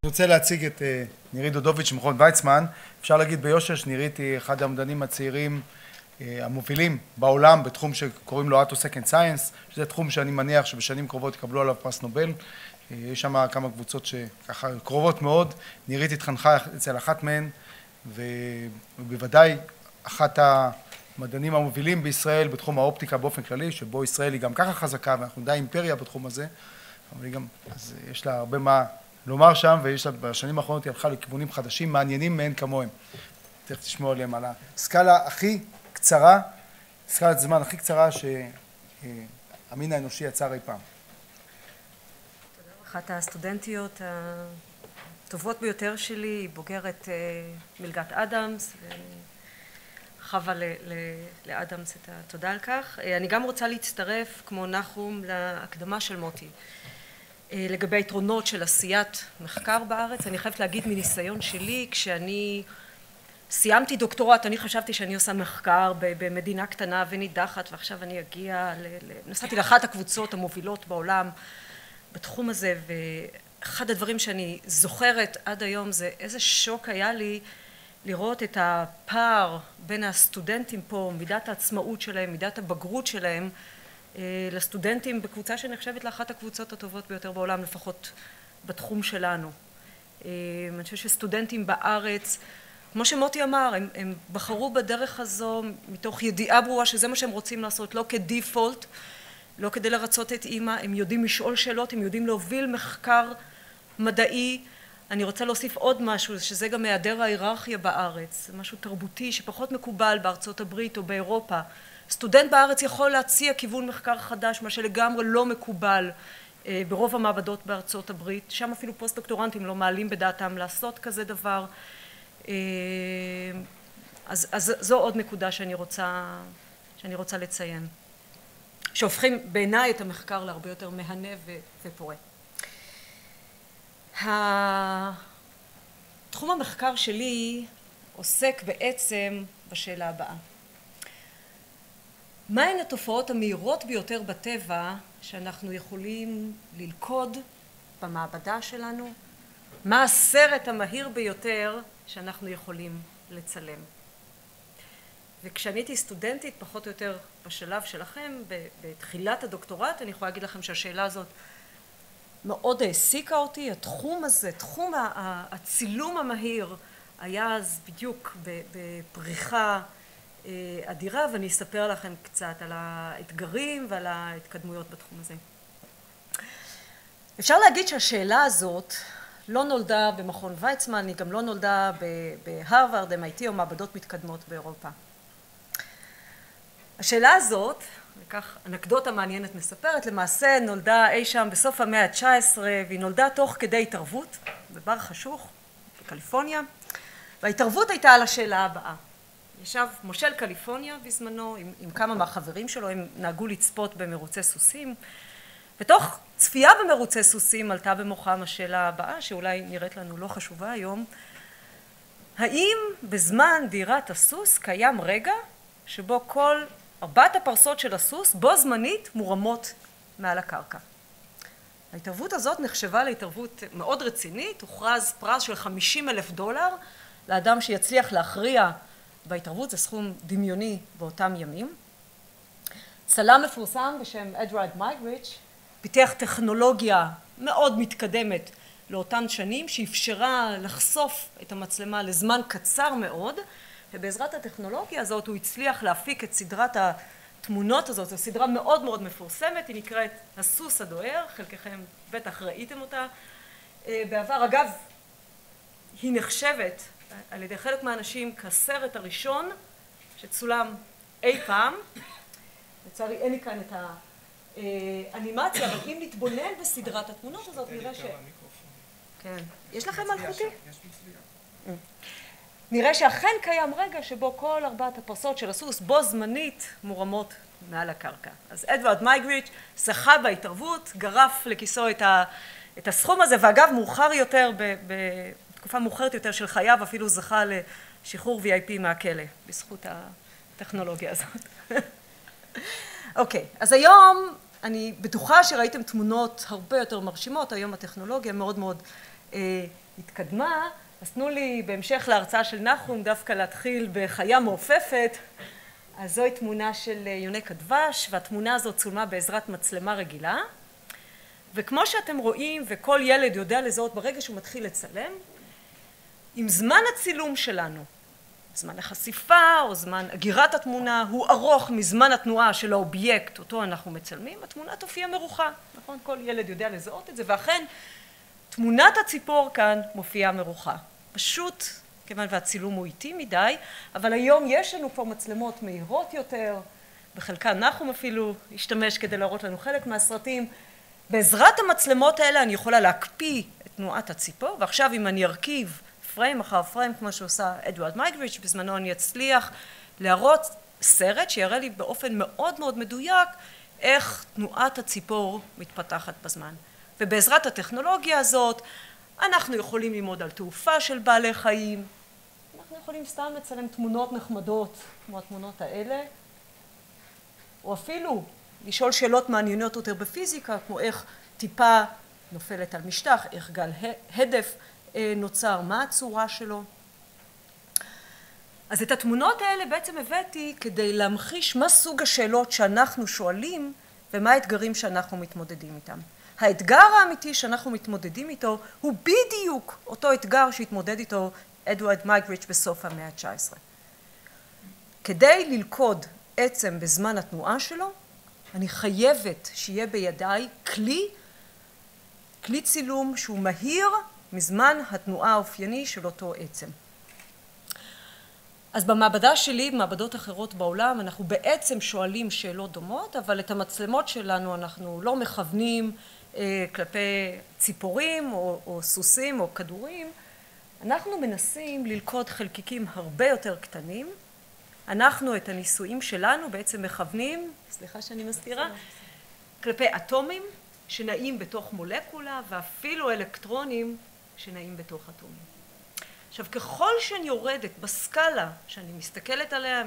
רוצה להציג את נירית דודוביץ' ממכון ויצמן. אפשר להגיד ביושר שנירית היא אחד המדענים הצעירים המובילים בעולם בתחום שקוראים לו Second Science, שזה תחום שאני מניח שבשנים קרובות יקבלו עליו פרס נובל. יש שם כמה קבוצות שככה קרובות מאוד. נירית התחנכה אצל אחת מהן, ובוודאי אחת המדענים המובילים בישראל בתחום האופטיקה באופן כללי, שבו ישראל היא גם ככה חזקה ואנחנו די אימפריה בתחום הזה, אבל היא גם, אז יש לה הרבה מה לומר שם, ויש לה בשנים האחרונות היא הלכה לכיוונים חדשים מעניינים מאין כמוהם. תכף תשמעו עליהם על הסקאלה הכי קצרה, סקאלת זמן הכי קצרה שהמין האנושי יצר אי פעם. אחת הסטודנטיות הטובות ביותר שלי, היא בוגרת מלגת אדמס, וחווה לאדמס את התודה על כך. אני גם רוצה להצטרף, כמו נחום, להקדמה של מוטי. לגבי היתרונות של עשיית מחקר בארץ, אני חייבת להגיד מניסיון שלי, כשאני סיימתי דוקטורט, אני חשבתי שאני עושה מחקר במדינה קטנה ונידחת, ועכשיו אני אגיע, נסעתי לאחת הקבוצות המובילות בעולם בתחום הזה, ואחד הדברים שאני זוכרת עד היום זה איזה שוק היה לי לראות את הפער בין הסטודנטים פה, מידת העצמאות שלהם, מידת הבגרות שלהם, לסטודנטים בקבוצה שנחשבת לאחת הקבוצות הטובות ביותר בעולם, לפחות בתחום שלנו. אני חושבת שסטודנטים בארץ, כמו שמוטי אמר, הם בחרו בדרך הזו מתוך ידיעה ברורה שזה מה שהם רוצים לעשות, לא כדיפולט, לא כדי לרצות את אימא, הם יודעים לשאול שאלות, הם יודעים להוביל מחקר מדעי. אני רוצה להוסיף עוד משהו, שזה גם היעדר ההיררכיה בארץ, זה משהו תרבותי שפחות מקובל בארצות הברית או באירופה. סטודנט בארץ יכול להציע כיוון מחקר חדש, מה שלגמרי לא מקובל ברוב המעבדות בארצות הברית, שם אפילו פוסט-דוקטורנטים לא מעלים בדעתם לעשות כזה דבר. אז זו עוד נקודה שאני רוצה לציין, שהופכים בעיניי את המחקר להרבה יותר מהנה ופורה. תחום המחקר שלי עוסק בעצם בשאלה הבאה. מהן התופעות המהירות ביותר בטבע שאנחנו יכולים ללכוד במעבדה שלנו? מה הסרט המהיר ביותר שאנחנו יכולים לצלם? וכשאני הייתי סטודנטית, פחות או יותר בשלב שלכם, בתחילת הדוקטורט, אני יכולה להגיד לכם שהשאלה הזאת מאוד העסיקה אותי. התחום הזה, תחום הצילום המהיר, היה אז בדיוק בפריחה אדירה, ואני אספר לכם קצת על האתגרים ועל ההתקדמויות בתחום הזה. אפשר להגיד שהשאלה הזאת לא נולדה במכון ויצמן, היא גם לא נולדה בהרווארד, MIT או מעבדות מתקדמות באירופה. השאלה הזאת, וכך אנקדוטה מעניינת מספרת, למעשה נולדה אי שם בסוף המאה ה-19, והיא נולדה תוך כדי התערבות בבר חשוך בקליפורניה, וההתערבות הייתה על השאלה הבאה. ישב מושל קליפורניה בזמנו עם כמה מהחברים שלו, הם נהגו לצפות במרוצי סוסים, ותוך צפייה במרוצי סוסים עלתה במוחם השאלה הבאה, שאולי נראית לנו לא חשובה היום, האם בזמן דהירת הסוס קיים רגע שבו כל 4 הפרסות של הסוס בו זמנית מורמות מעל הקרקע? ההתערבות הזאת נחשבה להתערבות מאוד רצינית, הוכרז פרס של $50,000 לאדם שיצליח להכריע בהתערבות, זה סכום דמיוני באותם ימים. צלם מפורסם בשם אדוארד מייגריץ' פיתח טכנולוגיה מאוד מתקדמת לאותן שנים, שאפשרה לחשוף את המצלמה לזמן קצר מאוד, ובעזרת הטכנולוגיה הזאת הוא הצליח להפיק את סדרת התמונות הזאת, זו סדרה מאוד מאוד מפורסמת, היא נקראת הסוס הדוהר, חלקכם בטח ראיתם אותה בעבר. אגב, היא נחשבת על ידי חלק מהאנשים כסרט הראשון שצולם אי פעם. לצערי אין לי כאן את האנימציה, אבל אם נתבונן בסדרת התמונות הזאת נראה ש... כן. יש לכם מלכותי? יש מצליח. נראה שאכן קיים רגע שבו כל 4 הפרסות של הסוס בו זמנית מורמות מעל הקרקע. אז אדוארד מייגריץ' זכה בהתערבות, גרף לכיסו את הסכום הזה, ואגב מאוחר יותר, בתקופה מאוחרת יותר של חייו, אפילו זכה לשחרור VIP מהכלא, בזכות הטכנולוגיה הזאת. אוקיי, אז היום אני בטוחה שראיתם תמונות הרבה יותר מרשימות, היום הטכנולוגיה מאוד מאוד התקדמה, אז תנו לי בהמשך להרצאה של נחום דווקא להתחיל בחיה מעופפת. אז זוהי תמונה של יונק הדבש, והתמונה הזאת צולמה בעזרת מצלמה רגילה. וכמו שאתם רואים, וכל ילד יודע לזהות ברגע שהוא מתחיל לצלם, עם זמן הצילום שלנו, זמן החשיפה או זמן אגירת התמונה, הוא ארוך מזמן התנועה של האובייקט, אותו אנחנו מצלמים, התמונה תופיע מרוחה, נכון? כל ילד יודע לזהות את זה, ואכן תמונת הציפור כאן מופיעה מרוחה. פשוט, כיוון והצילום הוא איטי מדי, אבל היום יש לנו פה מצלמות מהירות יותר, בחלקן נחום אפילו השתמש כדי להראות לנו חלק מהסרטים. בעזרת המצלמות האלה אני יכולה להקפיא את תנועת הציפור, ועכשיו אם אני ארכיב פריים אחר פריים, כמו שעושה אדוארד מייגריץ', בזמנו אני אצליח להראות סרט שיראה לי באופן מאוד מאוד מדויק איך תנועת הציפור מתפתחת בזמן. ובעזרת הטכנולוגיה הזאת אנחנו יכולים ללמוד על תעופה של בעלי חיים, אנחנו יכולים סתם לצלם תמונות נחמדות כמו התמונות האלה, או אפילו לשאול שאלות מעניינות יותר בפיזיקה, כמו איך טיפה נופלת על משטח, איך גל הדף נוצר, מה הצורה שלו. אז את התמונות האלה בעצם הבאתי כדי להמחיש מה סוג השאלות שאנחנו שואלים ומה האתגרים שאנחנו מתמודדים איתם. האתגר האמיתי שאנחנו מתמודדים איתו הוא בדיוק אותו אתגר שהתמודד איתו אדוארד מייגריץ' בסוף המאה ה-19. כדי ללכוד עצם בזמן התנועה שלו, אני חייבת שיהיה בידיי כלי צילום שהוא מהיר מזמן התנועה האופייני של אותו עצם. אז במעבדה שלי, במעבדות אחרות בעולם, אנחנו בעצם שואלים שאלות דומות, אבל את המצלמות שלנו אנחנו לא מכוונים כלפי ציפורים או סוסים או כדורים. אנחנו מנסים ללכוד חלקיקים הרבה יותר קטנים. אנחנו את הניסויים שלנו בעצם מכוונים, סליחה שאני מזכירה, כלפי אטומים שנעים בתוך מולקולה ואפילו אלקטרונים שנעים בתוך אטומים. עכשיו, ככל שאני יורדת בסקאלה שאני מסתכלת עליה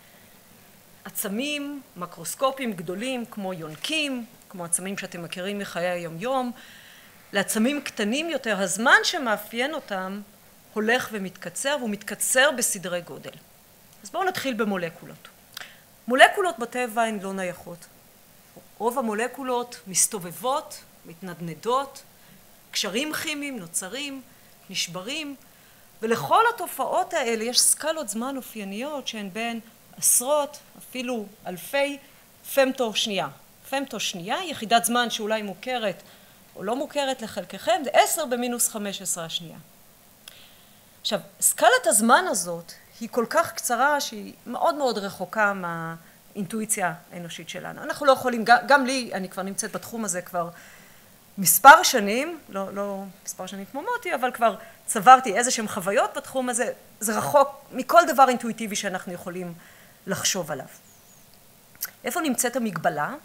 מעצמים מקרוסקופיים גדולים כמו יונקים, כמו עצמים שאתם מכירים מחיי היום-יום, לעצמים קטנים יותר, הזמן שמאפיין אותם הולך ומתקצר, והוא מתקצר בסדרי גודל. אז בואו נתחיל במולקולות. מולקולות בטבע הן לא נייחות. רוב המולקולות מסתובבות, מתנדנדות, קשרים כימיים נוצרים, נשברים, ולכל התופעות האלה יש סקלות זמן אופייניות שהן בין עשרות, אפילו אלפי פמטו שנייה. פמטו שנייה, יחידת זמן שאולי מוכרת או לא מוכרת לחלקכם, זה 10 במינוס 15 השנייה. עכשיו, סקלת הזמן הזאת היא כל כך קצרה שהיא מאוד מאוד רחוקה מהאינטואיציה האנושית שלנו. אנחנו לא יכולים, גם לי, אני כבר נמצאת בתחום הזה כבר מספר שנים, לא מספר שנים כמו מוטי, אבל כבר צברתי איזשהם חוויות בתחום הזה, זה רחוק מכל דבר אינטואיטיבי שאנחנו יכולים לחשוב עליו. איפה נמצאת המגבלה?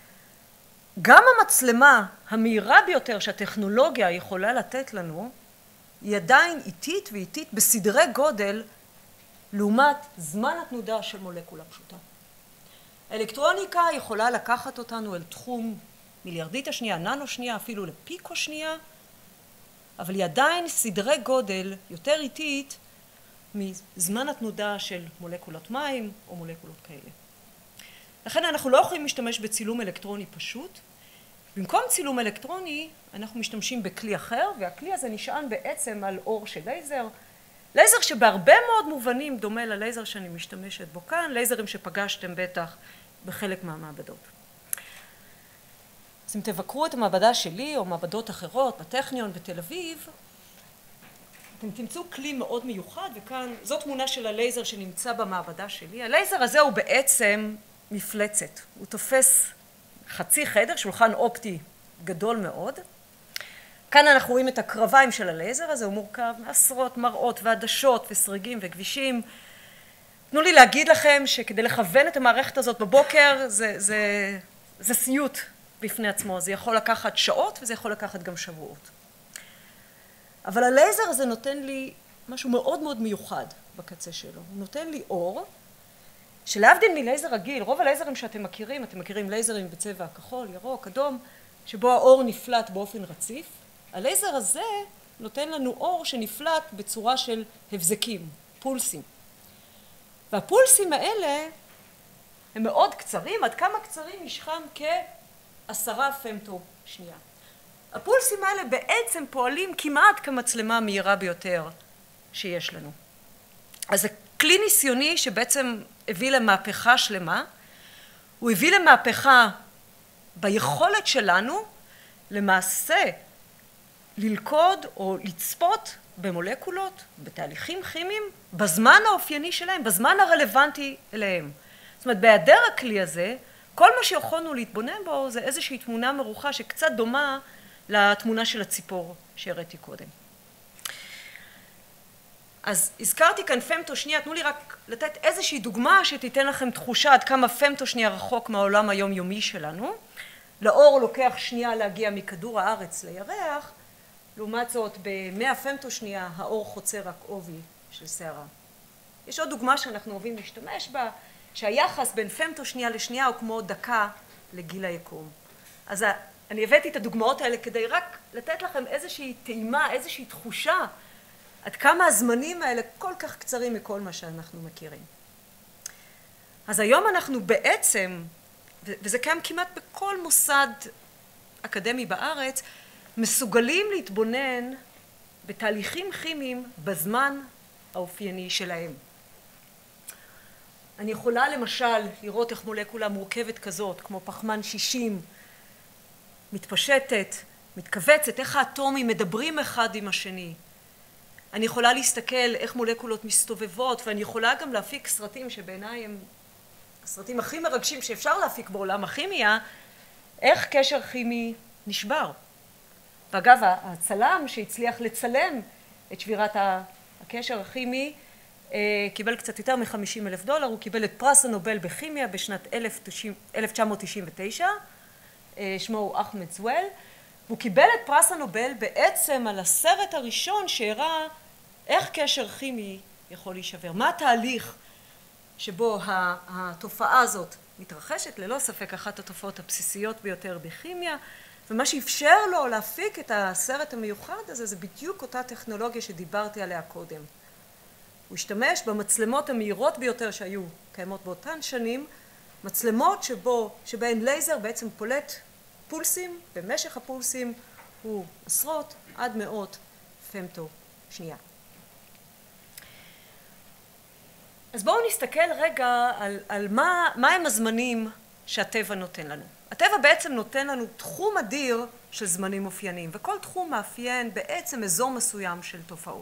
גם המצלמה המהירה ביותר שהטכנולוגיה יכולה לתת לנו, היא עדיין איטית ואיטית בסדרי גודל לעומת זמן התנודה של מולקולה פשוטה. האלקטרוניקה יכולה לקחת אותנו אל תחום מיליארדית השנייה, ננו שנייה, אפילו לפיקו שנייה, אבל היא עדיין סדרי גודל יותר איטית מזמן התנודה של מולקולות מים או מולקולות כאלה. לכן אנחנו לא יכולים להשתמש בצילום אלקטרוני פשוט. במקום צילום אלקטרוני אנחנו משתמשים בכלי אחר, והכלי הזה נשען בעצם על אור של לייזר. לייזר שבהרבה מאוד מובנים דומה ללייזר שאני משתמשת בו כאן, לייזרים שפגשתם בטח בחלק מהמעבדות. אז אם תבקרו את המעבדה שלי או מעבדות אחרות, בטכניון בתל אביב, אתם תמצאו כלי מאוד מיוחד, וכאן זו תמונה של הלייזר שנמצא במעבדה שלי. הלייזר הזה הוא בעצם מפלצת. הוא תופס חצי חדר, שולחן אופטי גדול מאוד. כאן אנחנו רואים את הקרביים של הלייזר הזה, הוא מורכב מעשרות מראות ועדשות וסריגים וכבישים. תנו לי להגיד לכם שכדי לכוון את המערכת הזאת בבוקר, זה סיוט בפני עצמו. זה יכול לקחת שעות וזה יכול לקחת גם שבועות. אבל הלייזר הזה נותן לי משהו מאוד מאוד מיוחד בקצה שלו. הוא נותן לי אור, שלהבדיל מלייזר רגיל, רוב הלייזרים שאתם מכירים לייזרים בצבע כחול, ירוק, אדום, שבו האור נפלט באופן רציף. הלייזר הזה נותן לנו אור שנפלט בצורה של הבזקים, פולסים. והפולסים האלה הם מאוד קצרים, עד כמה קצרים משכם כ10 פמטו שנייה. הפולסים האלה בעצם פועלים כמעט כמצלמה המהירה ביותר שיש לנו. אז זה כלי ניסיוני שבעצם הביא למהפכה שלמה. הוא הביא למהפכה ביכולת שלנו למעשה ללכוד או לצפות במולקולות, בתהליכים כימיים, בזמן האופייני שלהם, בזמן הרלוונטי אליהם. זאת אומרת, בהיעדר הכלי הזה, כל מה שיכולנו להתבונן בו זה איזושהי תמונה מרוחה שקצת דומה לתמונה של הציפור שהראיתי קודם. אז הזכרתי כאן פמטו שנייה, תנו לי רק לתת איזושהי דוגמה שתיתן לכם תחושה עד כמה פמטו שנייה רחוק מהעולם היומיומי שלנו. לאור לוקח שנייה להגיע מכדור הארץ לירח, לעומת זאת ב100 פמטו שנייה האור חוצה רק עובי של שערה. יש עוד דוגמה שאנחנו אוהבים להשתמש בה, שהיחס בין פמטו שנייה לשנייה הוא כמו דקה לגיל היקום. אז אני הבאתי את הדוגמאות האלה כדי רק לתת לכם איזושהי טעימה, איזושהי תחושה, עד כמה הזמנים האלה כל כך קצרים מכל מה שאנחנו מכירים. אז היום אנחנו בעצם, וזה קיים כמעט בכל מוסד אקדמי בארץ, מסוגלים להתבונן בתהליכים כימיים בזמן האופייני שלהם. אני יכולה למשל לראות איך מולקולה מורכבת כזאת, כמו פחמן 60, מתפשטת, מתכווצת, איך האטומים מדברים אחד עם השני. אני יכולה להסתכל איך מולקולות מסתובבות, ואני יכולה גם להפיק סרטים שבעיניי הם הסרטים הכי מרגשים שאפשר להפיק בעולם הכימיה, איך קשר כימי נשבר. ואגב, הצלם שהצליח לצלם את שבירת הקשר הכימי, קיבל קצת יותר $50,000, הוא קיבל את פרס הנובל בכימיה בשנת 1999, שמו הוא אדמס, והוא קיבל את פרס הנובל בעצם על הסרט הראשון שהראה איך קשר כימי יכול להישבר. מה התהליך שבו התופעה הזאת מתרחשת, ללא ספק אחת התופעות הבסיסיות ביותר בכימיה, ומה שאפשר לו להפיק את הסרט המיוחד הזה זה בדיוק אותה טכנולוגיה שדיברתי עליה קודם. הוא השתמש במצלמות המהירות ביותר שהיו קיימות באותן שנים, מצלמות שבהן לייזר בעצם פולט פולסים, במשך הפולסים הוא עשרות עד מאות פמטו שנייה. אז בואו נסתכל רגע על מה הם הזמנים שהטבע נותן לנו. הטבע בעצם נותן לנו תחום אדיר של זמנים אופייניים, וכל תחום מאפיין בעצם אזור מסוים של תופעות.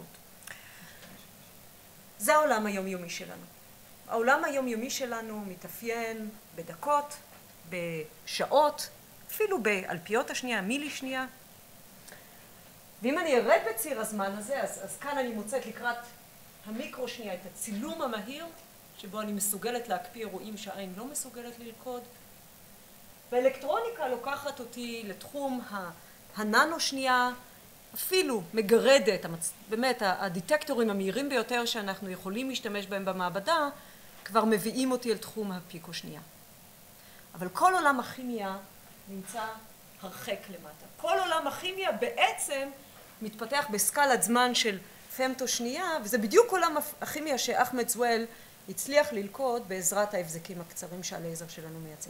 זה העולם היומיומי שלנו. העולם היומיומי שלנו מתאפיין בדקות, בשעות, אפילו באלפיות השנייה, מילי שנייה. ואם אני ארד בציר הזמן הזה, אז כאן אני מוצאת לקראת המיקרו שנייה את הצילום המהיר, שבו אני מסוגלת להקפיא אירועים שהעין לא מסוגלת ללכוד. והאלקטרוניקה לוקחת אותי לתחום הננו שנייה, אפילו מגרדת, באמת הדטקטורים המהירים ביותר שאנחנו יכולים להשתמש בהם במעבדה, כבר מביאים אותי אל תחום הפיקו שנייה. אבל כל עולם הכימיה נמצא הרחק למטה. כל עולם הכימיה בעצם מתפתח בסקלת זמן של פמטו שנייה, וזה בדיוק עולם הכימיה שאדמס הצליח ללכוד בעזרת ההבזקים הקצרים שהלייזר שלנו מייצג.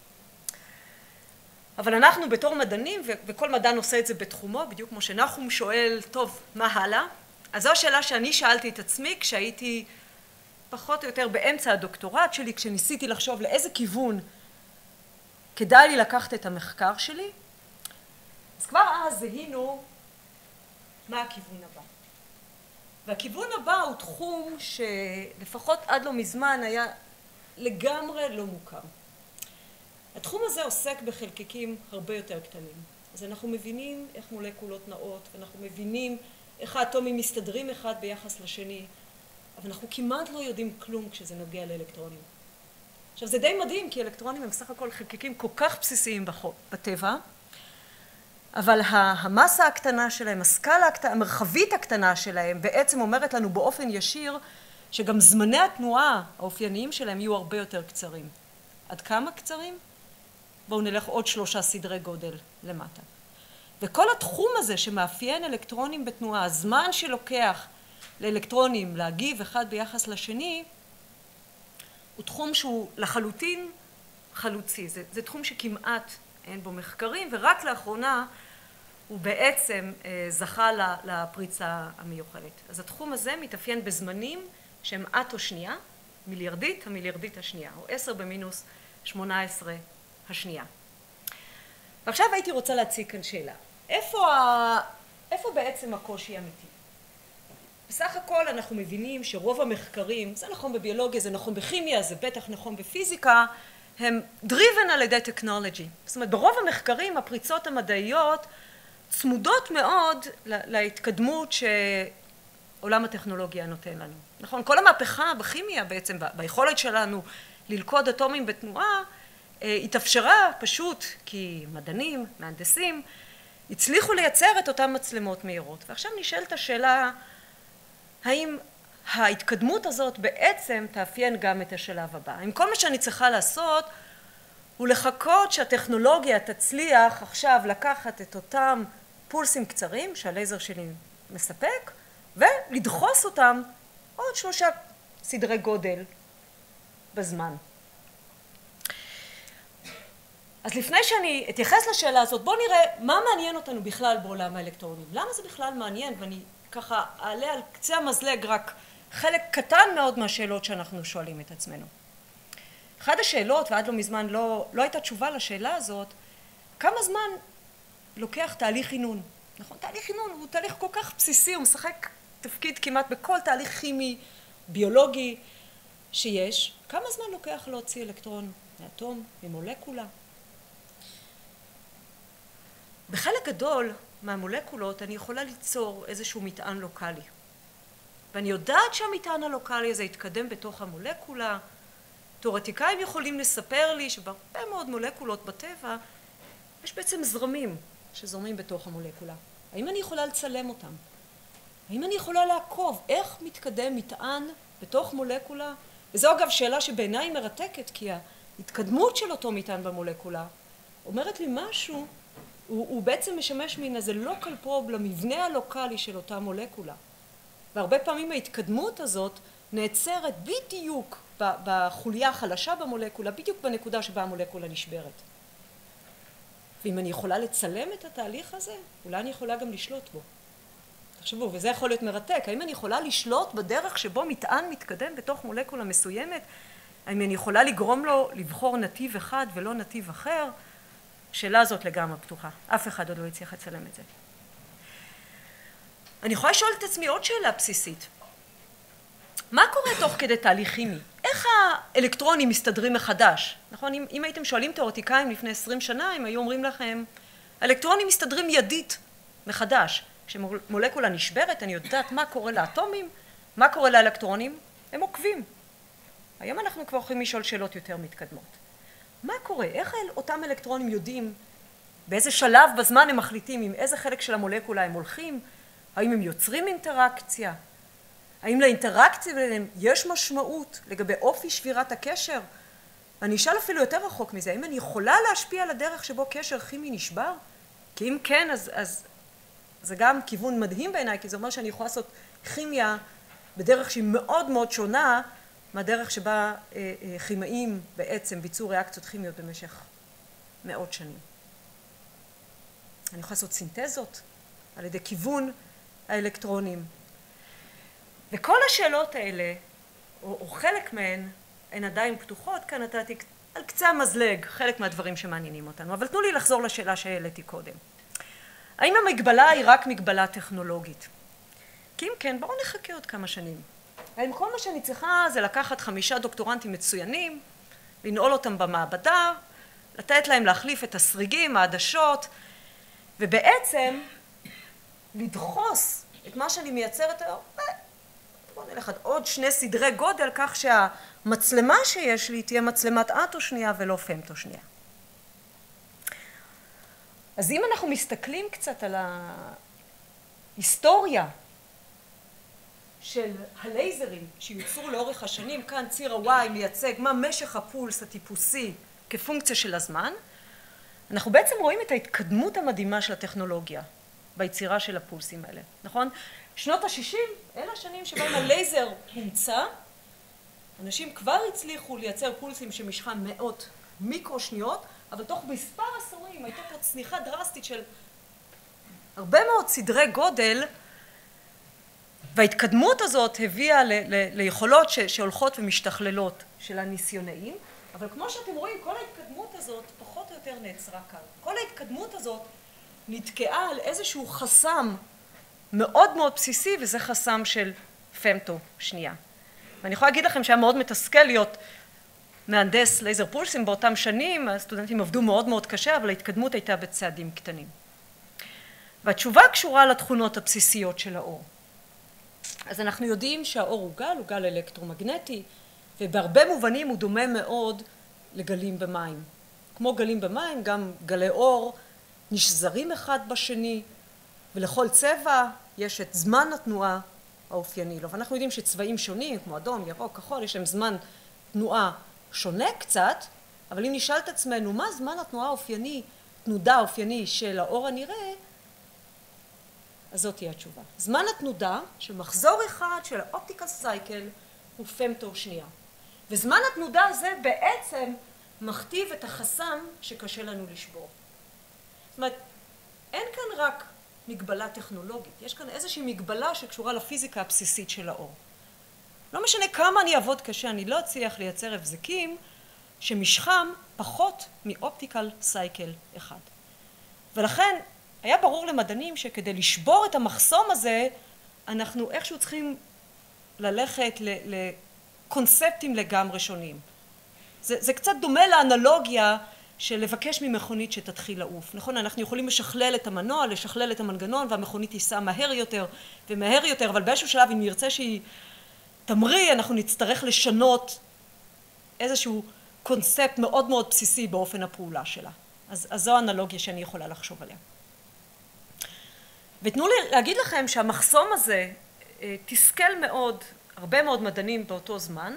אבל אנחנו בתור מדענים, וכל מדען עושה את זה בתחומו, בדיוק כמו שנחום שואל, טוב, מה הלאה? אז זו השאלה שאני שאלתי את עצמי כשהייתי פחות או יותר באמצע הדוקטורט שלי, כשניסיתי לחשוב לאיזה כיוון כדאי לי לקחת את המחקר שלי. אז כבר אז זיהינו מה הכיוון הבא. והכיוון הבא הוא תחום שלפחות עד לא מזמן היה לגמרי לא מוכר. התחום הזה עוסק בחלקיקים הרבה יותר קטנים. אז אנחנו מבינים איך מולקולות נעות, ואנחנו מבינים איך האטומים מסתדרים אחד ביחס לשני, אבל אנחנו כמעט לא יודעים כלום כשזה נוגע לאלקטרונים. עכשיו זה די מדהים, כי אלקטרונים הם בסך הכל חלקיקים כל כך בסיסיים בטבע, אבל המסה הקטנה שלהם, הסקאלה המרחבית הקטנה שלהם, בעצם אומרת לנו באופן ישיר שגם זמני התנועה האופייניים שלהם יהיו הרבה יותר קצרים. עד כמה קצרים? בואו נלך עוד 3 סדרי גודל למטה. וכל התחום הזה שמאפיין אלקטרונים בתנועה, הזמן שלוקח לאלקטרונים להגיב אחד ביחס לשני, הוא תחום שהוא לחלוטין חלוצי. זה תחום שכמעט אין בו מחקרים, ורק לאחרונה הוא בעצם זכה לפריצה המיוחדת. אז התחום הזה מתאפיין בזמנים שהם אטו שנייה, מיליארדית, המיליארדית השנייה, או 10 במינוס 18 השנייה. ועכשיו הייתי רוצה להציג כאן שאלה. איפה בעצם הקושי האמיתי? בסך הכל אנחנו מבינים שרוב המחקרים, זה נכון בביולוגיה, זה נכון בכימיה, זה בטח נכון בפיזיקה, הם driven על ידי טכנולוגי. זאת אומרת, ברוב המחקרים הפריצות המדעיות צמודות מאוד להתקדמות שעולם הטכנולוגיה נותן לנו. נכון? כל המהפכה בכימיה בעצם, ביכולת שלנו ללכוד אטומים בתנועה, התאפשרה פשוט כי מדענים, מהנדסים, הצליחו לייצר את אותן מצלמות מהירות. ועכשיו נשאלת השאלה, האם ההתקדמות הזאת בעצם תאפיין גם את השלב הבא? אם כל מה שאני צריכה לעשות הוא לחכות שהטכנולוגיה תצליח עכשיו לקחת את אותם פולסים קצרים שהלייזר שלי מספק, ולדחוס אותם עוד 3 סדרי גודל בזמן. אז לפני שאני אתייחס לשאלה הזאת, בואו נראה מה מעניין אותנו בכלל בעולם האלקטרונים. למה זה בכלל מעניין? ואני ככה אעלה על קצה המזלג רק חלק קטן מאוד מהשאלות שאנחנו שואלים את עצמנו. אחת השאלות, ועד לא מזמן לא הייתה תשובה לשאלה הזאת, כמה זמן לוקח תהליך חינון? נכון, תהליך חינון הוא תהליך כל כך בסיסי, הוא משחק תפקיד כמעט בכל תהליך כימי, ביולוגי שיש. כמה זמן לוקח להוציא אלקטרון מאטום, ממולקולה? בחלק גדול מהמולקולות אני יכולה ליצור איזשהו מטען לוקלי. ואני יודעת שהמטען הלוקלי הזה יתקדם בתוך המולקולה. תיאורטיקאים יכולים לספר לי שבהרבה מאוד מולקולות בטבע יש בעצם זרמים שזורמים בתוך המולקולה. האם אני יכולה לצלם אותם? האם אני יכולה לעקוב איך מתקדם מטען בתוך מולקולה? וזו אגב שאלה שבעיניי מרתקת, כי ההתקדמות של אותו מטען במולקולה אומרת לי משהו, הוא בעצם משמש מן איזה לוקל פרוב למבנה הלוקלי של אותה מולקולה. והרבה פעמים ההתקדמות הזאת נעצרת בדיוק בחוליה החלשה במולקולה, בדיוק בנקודה שבה המולקולה נשברת. ואם אני יכולה לצלם את התהליך הזה, אולי אני יכולה גם לשלוט בו. תחשבו, וזה יכול להיות מרתק, האם אני יכולה לשלוט בדרך שבו מטען מתקדם בתוך מולקולה מסוימת? האם אני יכולה לגרום לו לבחור נתיב אחד ולא נתיב אחר? השאלה הזאת לגמרי פתוחה. אף אחד עוד לא הצליח לצלם את זה. אני יכולה לשאול את עצמי עוד שאלה בסיסית. מה קורה תוך כדי תהליך כימי? איך האלקטרונים מסתדרים מחדש? נכון? אם הייתם שואלים תיאורטיקאים לפני 20 שנה, הם היו אומרים לכם, האלקטרונים מסתדרים ידית מחדש. כשמולקולה נשברת, אני יודעת מה קורה לאטומים, מה קורה לאלקטרונים, הם עוקבים. היום אנחנו כבר יכולים לשאול שאלות יותר מתקדמות. מה קורה? איך אותם אלקטרונים יודעים באיזה שלב בזמן הם מחליטים עם איזה חלק של המולקולה הם הולכים? האם הם יוצרים אינטראקציה? האם לאינטראקציה ביניהם יש משמעות לגבי אופי שבירת הקשר? אני אשאל אפילו יותר רחוק מזה, האם אני יכולה להשפיע על הדרך שבו קשר כימי נשבר? כי אם כן, אז זה גם כיוון מדהים בעיניי, כי זה אומר שאני יכולה לעשות כימיה בדרך שהיא מאוד מאוד שונה מהדרך שבה כימאים בעצם ביצעו ריאקציות כימיות במשך מאות שנים. אני יכולה לעשות סינתזות על ידי כיוון האלקטרונים. וכל השאלות האלה, או חלק מהן, הן עדיין פתוחות. כאן נתתי על קצה המזלג חלק מהדברים שמעניינים אותנו. אבל תנו לי לחזור לשאלה שהעליתי קודם. האם המגבלה היא רק מגבלה טכנולוגית? כי אם כן, בואו נחכה עוד כמה שנים. האם כל מה שאני צריכה זה לקחת 5 דוקטורנטים מצוינים, לנעול אותם במעבדה, לתת להם להחליף את הסריגים, העדשות, ובעצם לדחוס את מה שאני מייצרת, בואו נלך עד עוד 2 סדרי גודל, כך שהמצלמה שיש לי תהיה מצלמת אטו שנייה ולא פמטו שנייה. אז אם אנחנו מסתכלים קצת על ההיסטוריה של הלייזרים שיוצרו לאורך השנים, כאן ציר ה-Y מייצג מה משך הפולס הטיפוסי כפונקציה של הזמן, אנחנו בעצם רואים את ההתקדמות המדהימה של הטכנולוגיה ביצירה של הפולסים האלה, נכון? שנות ה-60, אלה השנים שבהם הלייזר הומצא, אנשים כבר הצליחו לייצר פולסים שמשכם מאות מיקרו שניות, אבל תוך מספר עשורים הייתה פה צניחה דרסטית של הרבה מאוד סדרי גודל, וההתקדמות הזאת הביאה ליכולות שהולכות ומשתכללות של הניסיונאים, אבל כמו שאתם רואים, כל ההתקדמות הזאת פחות או יותר נעצרה כאן. כל ההתקדמות הזאת נתקעה על איזשהו חסם מאוד מאוד בסיסי, וזה חסם של פמטו שנייה. ואני יכולה להגיד לכם שהיה מאוד מתסכל להיות מהנדס לייזר פולסים באותם שנים, הסטודנטים עבדו מאוד מאוד קשה, אבל ההתקדמות הייתה בצעדים קטנים. והתשובה קשורה לתכונות הבסיסיות של האור. אז אנחנו יודעים שהאור הוא גל אלקטרומגנטי, ובהרבה מובנים הוא דומה מאוד לגלים במים. כמו גלים במים, גם גלי אור נשזרים אחד בשני, ולכל צבע יש את זמן התנועה האופייני לו. ואנחנו יודעים שצבעים שונים, כמו אדום, ירוק, כחול, יש להם זמן תנועה שונה קצת, אבל אם נשאל את עצמנו מה זמן התנועה האופייני, תנודה האופייני של האור הנראה, אז זאת תהיה התשובה. זמן התנודה של מחזור אחד של האופטיקל סייקל הוא פמטו שנייה. וזמן התנודה הזה בעצם מכתיב את החסם שקשה לנו לשבור. זאת אומרת, אין כאן רק מגבלה טכנולוגית, יש כאן איזושהי מגבלה שקשורה לפיזיקה הבסיסית של האור. לא משנה כמה אני אעבוד קשה, אני לא אצליח לייצר הבזקים שמשכם פחות מאופטיקל סייקל אחד. ולכן היה ברור למדענים שכדי לשבור את המחסום הזה, אנחנו איכשהו צריכים ללכת לקונספטים לגמרי שונים. זה קצת דומה לאנלוגיה של לבקש ממכונית שתתחיל לעוף. נכון, אנחנו יכולים לשכלל את המנוע, לשכלל את המנגנון, והמכונית תיסע מהר יותר ומהר יותר, אבל באיזשהו שלב, אם נרצה שהיא תמריא, אנחנו נצטרך לשנות איזשהו קונספט מאוד מאוד בסיסי באופן הפעולה שלה. אז זו האנלוגיה שאני יכולה לחשוב עליה. ותנו לי להגיד לכם שהמחסום הזה תסכל מאוד, הרבה מאוד מדענים באותו זמן,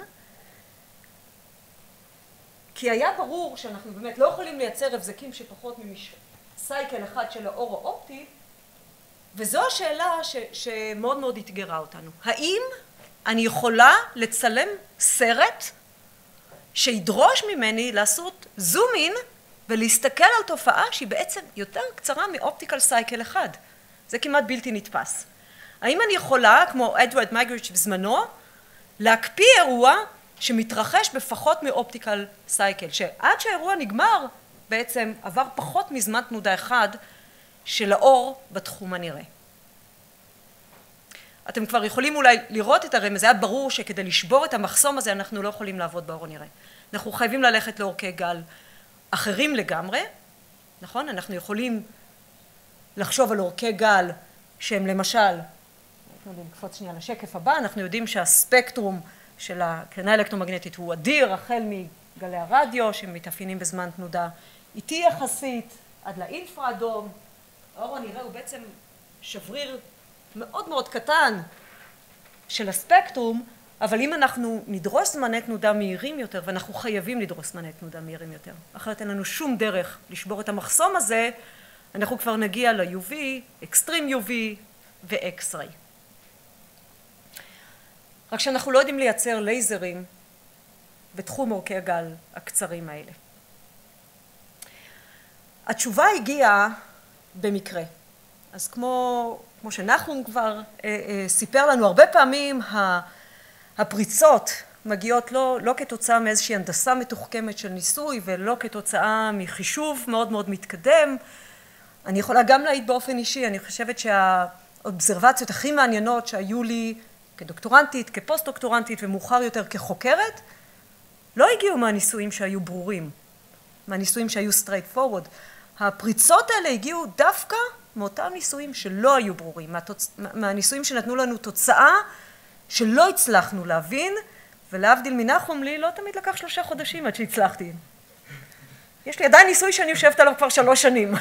כי היה ברור שאנחנו באמת לא יכולים לייצר הבזקים שפחות מסייקל אחד של האור האופטי, וזו השאלה שמאוד מאוד התגרה אותנו. האם אני יכולה לצלם סרט שידרוש ממני לעשות זום אין ולהסתכל על תופעה שהיא בעצם יותר קצרה מאופטיקל סייקל אחד? זה כמעט בלתי נתפס. האם אני יכולה, כמו אדוארד מייגריץ' בזמנו, להקפיא אירוע שמתרחש בפחות מאופטיקל סייקל, שעד שהאירוע נגמר בעצם עבר פחות מזמן תנודה אחד של האור בתחום הנראה. אתם כבר יכולים אולי לראות את הרמז, זה היה ברור שכדי לשבור את המחסום הזה אנחנו לא יכולים לעבוד באור הנראה. אנחנו חייבים ללכת לאורכי גל אחרים לגמרי, נכון? אנחנו יכולים לחשוב על אורכי גל שהם למשל, נקפוץ שנייה לשקף הבא, אנחנו יודעים שהספקטרום של הקרינה האלקטרומגנטית הוא אדיר, החל מגלי הרדיו שמתאפיינים בזמן תנודה איטי יחסית, עד לאינפרה אדום. האור הנראה הוא בעצם שבריר מאוד מאוד קטן של הספקטרום, אבל אם אנחנו נדרוש זמני תנודה מהירים יותר, ואנחנו חייבים לדרוש זמני תנודה מהירים יותר, אחרת אין לנו שום דרך לשבור את המחסום הזה, אנחנו כבר נגיע ל-UV, Extreme UV ו-X-ray. רק שאנחנו לא יודעים לייצר לייזרים בתחום אורכי הגל הקצרים האלה. התשובה הגיעה במקרה. אז כמו שנחום כבר סיפר לנו, הרבה פעמים הפריצות מגיעות לא כתוצאה מאיזושהי הנדסה מתוחכמת של ניסוי, ולא כתוצאה מחישוב מאוד מאוד מתקדם. אני יכולה גם להעיד באופן אישי, אני חושבת שהאובזרבציות הכי מעניינות שהיו לי כדוקטורנטית, כפוסט-דוקטורנטית ומאוחר יותר כחוקרת, לא הגיעו מהניסויים שהיו ברורים, מהניסויים שהיו straight forward. הפריצות האלה הגיעו דווקא מאותם ניסויים שלא היו ברורים, מהניסויים שנתנו לנו תוצאה שלא הצלחנו להבין, ולהבדיל מנחום, לי לא תמיד לקח 3 חודשים עד שהצלחתי. יש לי עדיין ניסוי שאני יושבת עליו כבר 3 שנים.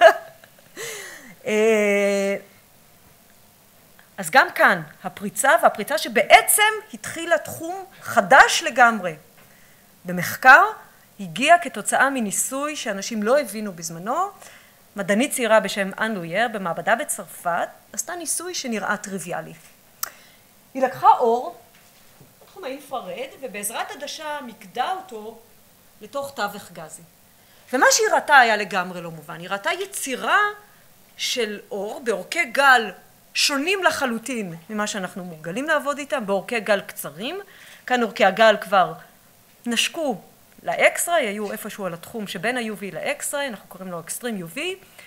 אז גם כאן, והפריצה שבעצם התחילה תחום חדש לגמרי במחקר, הגיע כתוצאה מניסוי שאנשים לא הבינו בזמנו. מדענית צעירה בשם אן לוייר במעבדה בצרפת עשתה ניסוי שנראה טריוויאלי. היא לקחה אור, תחום האינפרארד, ובעזרת עדשה מיקדה אותו לתוך תווך גזי. ומה שהיא ראתה היה לגמרי לא מובן. היא ראתה יצירה של אור באורכי גל שונים לחלוטין ממה שאנחנו מורגלים לעבוד איתם, באורכי גל קצרים. כאן אורכי הגל כבר נשקו לאקסטריי, היו איפשהו על התחום שבין ה-UV לאקסטריי, אנחנו קוראים לו אקסטרים UV.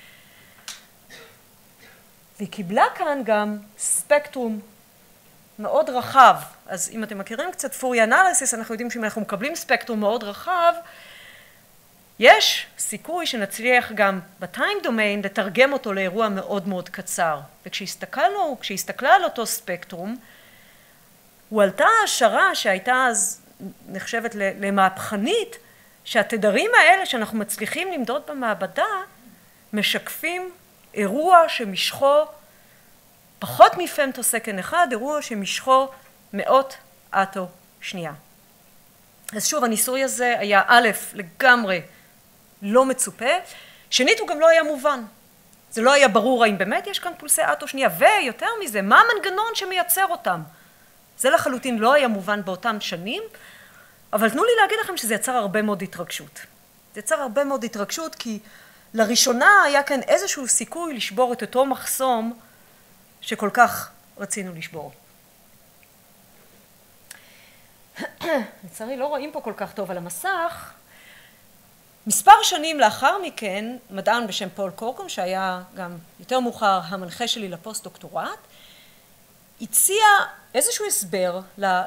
והיא קיבלה כאן גם ספקטרום מאוד רחב. אז אם אתם מכירים קצת פורי אנליסיס, אנחנו יודעים שאם אנחנו מקבלים ספקטרום מאוד רחב, יש סיכוי שנצליח גם בטיים דומיין לתרגם אותו לאירוע מאוד מאוד קצר. וכשהסתכלה על אותו ספקטרום, הוא עלתה השערה שהייתה אז נחשבת למהפכנית, שהתדרים האלה שאנחנו מצליחים למדוד במעבדה, משקפים אירוע שמשכו פחות מפמטוסקנד אחד, אירוע שמשכו מאות אטו שנייה. אז שוב, הניסוי הזה היה א', לגמרי לא מצופה, שנית הוא גם לא היה מובן. זה לא היה ברור האם באמת יש כאן פולסי אטו שנייה, ויותר מזה, מה המנגנון שמייצר אותם? זה לחלוטין לא היה מובן באותם שנים, אבל תנו לי להגיד לכם שזה יצר הרבה מאוד התרגשות. זה יצר הרבה מאוד התרגשות כי לראשונה היה כאן איזשהו סיכוי לשבור את אותו מחסום שכל כך רצינו לשבור. לצערי לא רואים פה כל כך טוב על המסך. מספר שנים לאחר מכן, מדען בשם פול קורקון, שהיה גם יותר מאוחר המנחה שלי לפוסט-דוקטורט, הציע איזשהו הסבר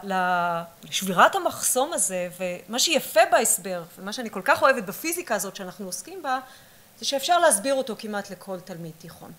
לשבירת המחסום הזה, ומה שיפה בהסבר, ומה שאני כל כך אוהבת בפיזיקה הזאת שאנחנו עוסקים בה, זה שאפשר להסביר אותו כמעט לכל תלמיד תיכון.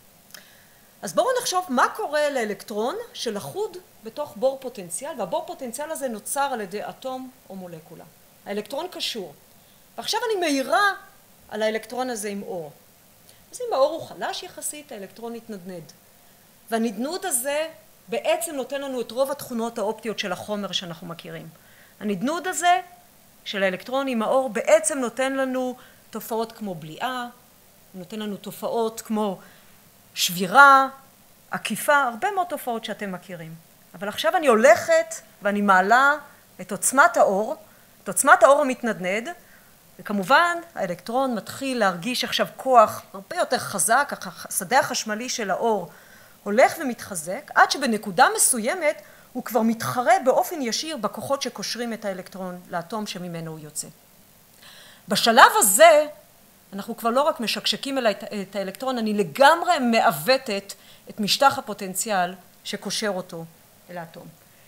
אז בואו נחשוב מה קורה לאלקטרון שלחוד בתוך בור פוטנציאל, והבור פוטנציאל הזה נוצר על ידי אטום או מולקולה. האלקטרון קשור. ועכשיו אני מאירה על האלקטרון הזה עם אור. אז אם האור הוא חלש יחסית, האלקטרון יתנדנד. והנדנוד הזה בעצם נותן לנו את רוב התכונות האופטיות של החומר שאנחנו מכירים. הנדנוד הזה של האלקטרון עם האור בעצם נותן לנו תופעות כמו בליעה, נותן לנו תופעות כמו שבירה, עקיפה, הרבה מאוד תופעות שאתם מכירים. אבל עכשיו אני הולכת ואני מעלה את עוצמת האור, את עוצמת האור המתנדנד, וכמובן האלקטרון מתחיל להרגיש עכשיו כוח הרבה יותר חזק, השדה החשמלי של האור הולך ומתחזק, עד שבנקודה מסוימת הוא כבר מתחרה באופן ישיר בכוחות שקושרים את האלקטרון לאטום שממנו הוא יוצא. בשלב הזה אנחנו כבר לא רק משקשקים את האלקטרון, אני לגמרי מעוותת את משטח הפוטנציאל שקושר אותו אל האטום.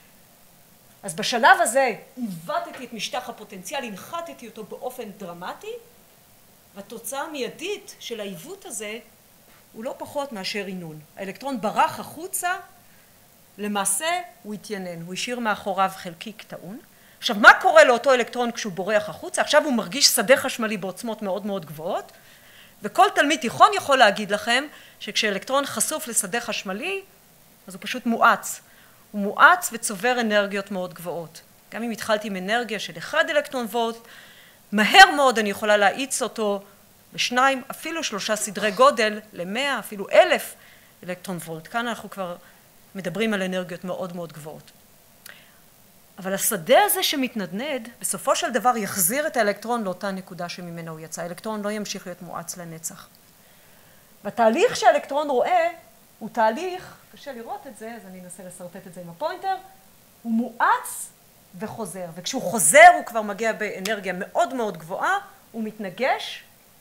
אז בשלב הזה עיוותתי את משטח הפוטנציאל, הנחתתי אותו באופן דרמטי, והתוצאה המיידית של העיוות הזה הוא לא פחות מאשר עינון. האלקטרון ברח החוצה, למעשה הוא התיינן, הוא השאיר מאחוריו חלקיק טעון. עכשיו, מה קורה לאותו אלקטרון כשהוא בורח החוצה? עכשיו הוא מרגיש שדה חשמלי בעוצמות מאוד מאוד גבוהות, וכל תלמיד תיכון יכול להגיד לכם שכשאלקטרון חשוף לשדה חשמלי, אז הוא פשוט מואץ. הוא מואץ וצובר אנרגיות מאוד גבוהות. גם אם התחלתי עם אנרגיה של 1 אלקטרון וולט, מהר מאוד אני יכולה להאיץ אותו בשניים, אפילו 3 סדרי גודל, ל100, אפילו 1000 אלקטרון וולט. כאן אנחנו כבר מדברים על אנרגיות מאוד מאוד גבוהות. אבל השדה הזה שמתנדנד, בסופו של דבר יחזיר את האלקטרון לאותה נקודה שממנה הוא יצא. האלקטרון לא ימשיך להיות מואץ לנצח. והתהליך שהאלקטרון רואה הוא תהליך, קשה לראות את זה, אז אני אנסה לסרטט את זה עם הפוינטר, הוא מואץ וחוזר. וכשהוא חוזר הוא כבר מגיע באנרגיה מאוד מאוד גבוהה, הוא מתנגש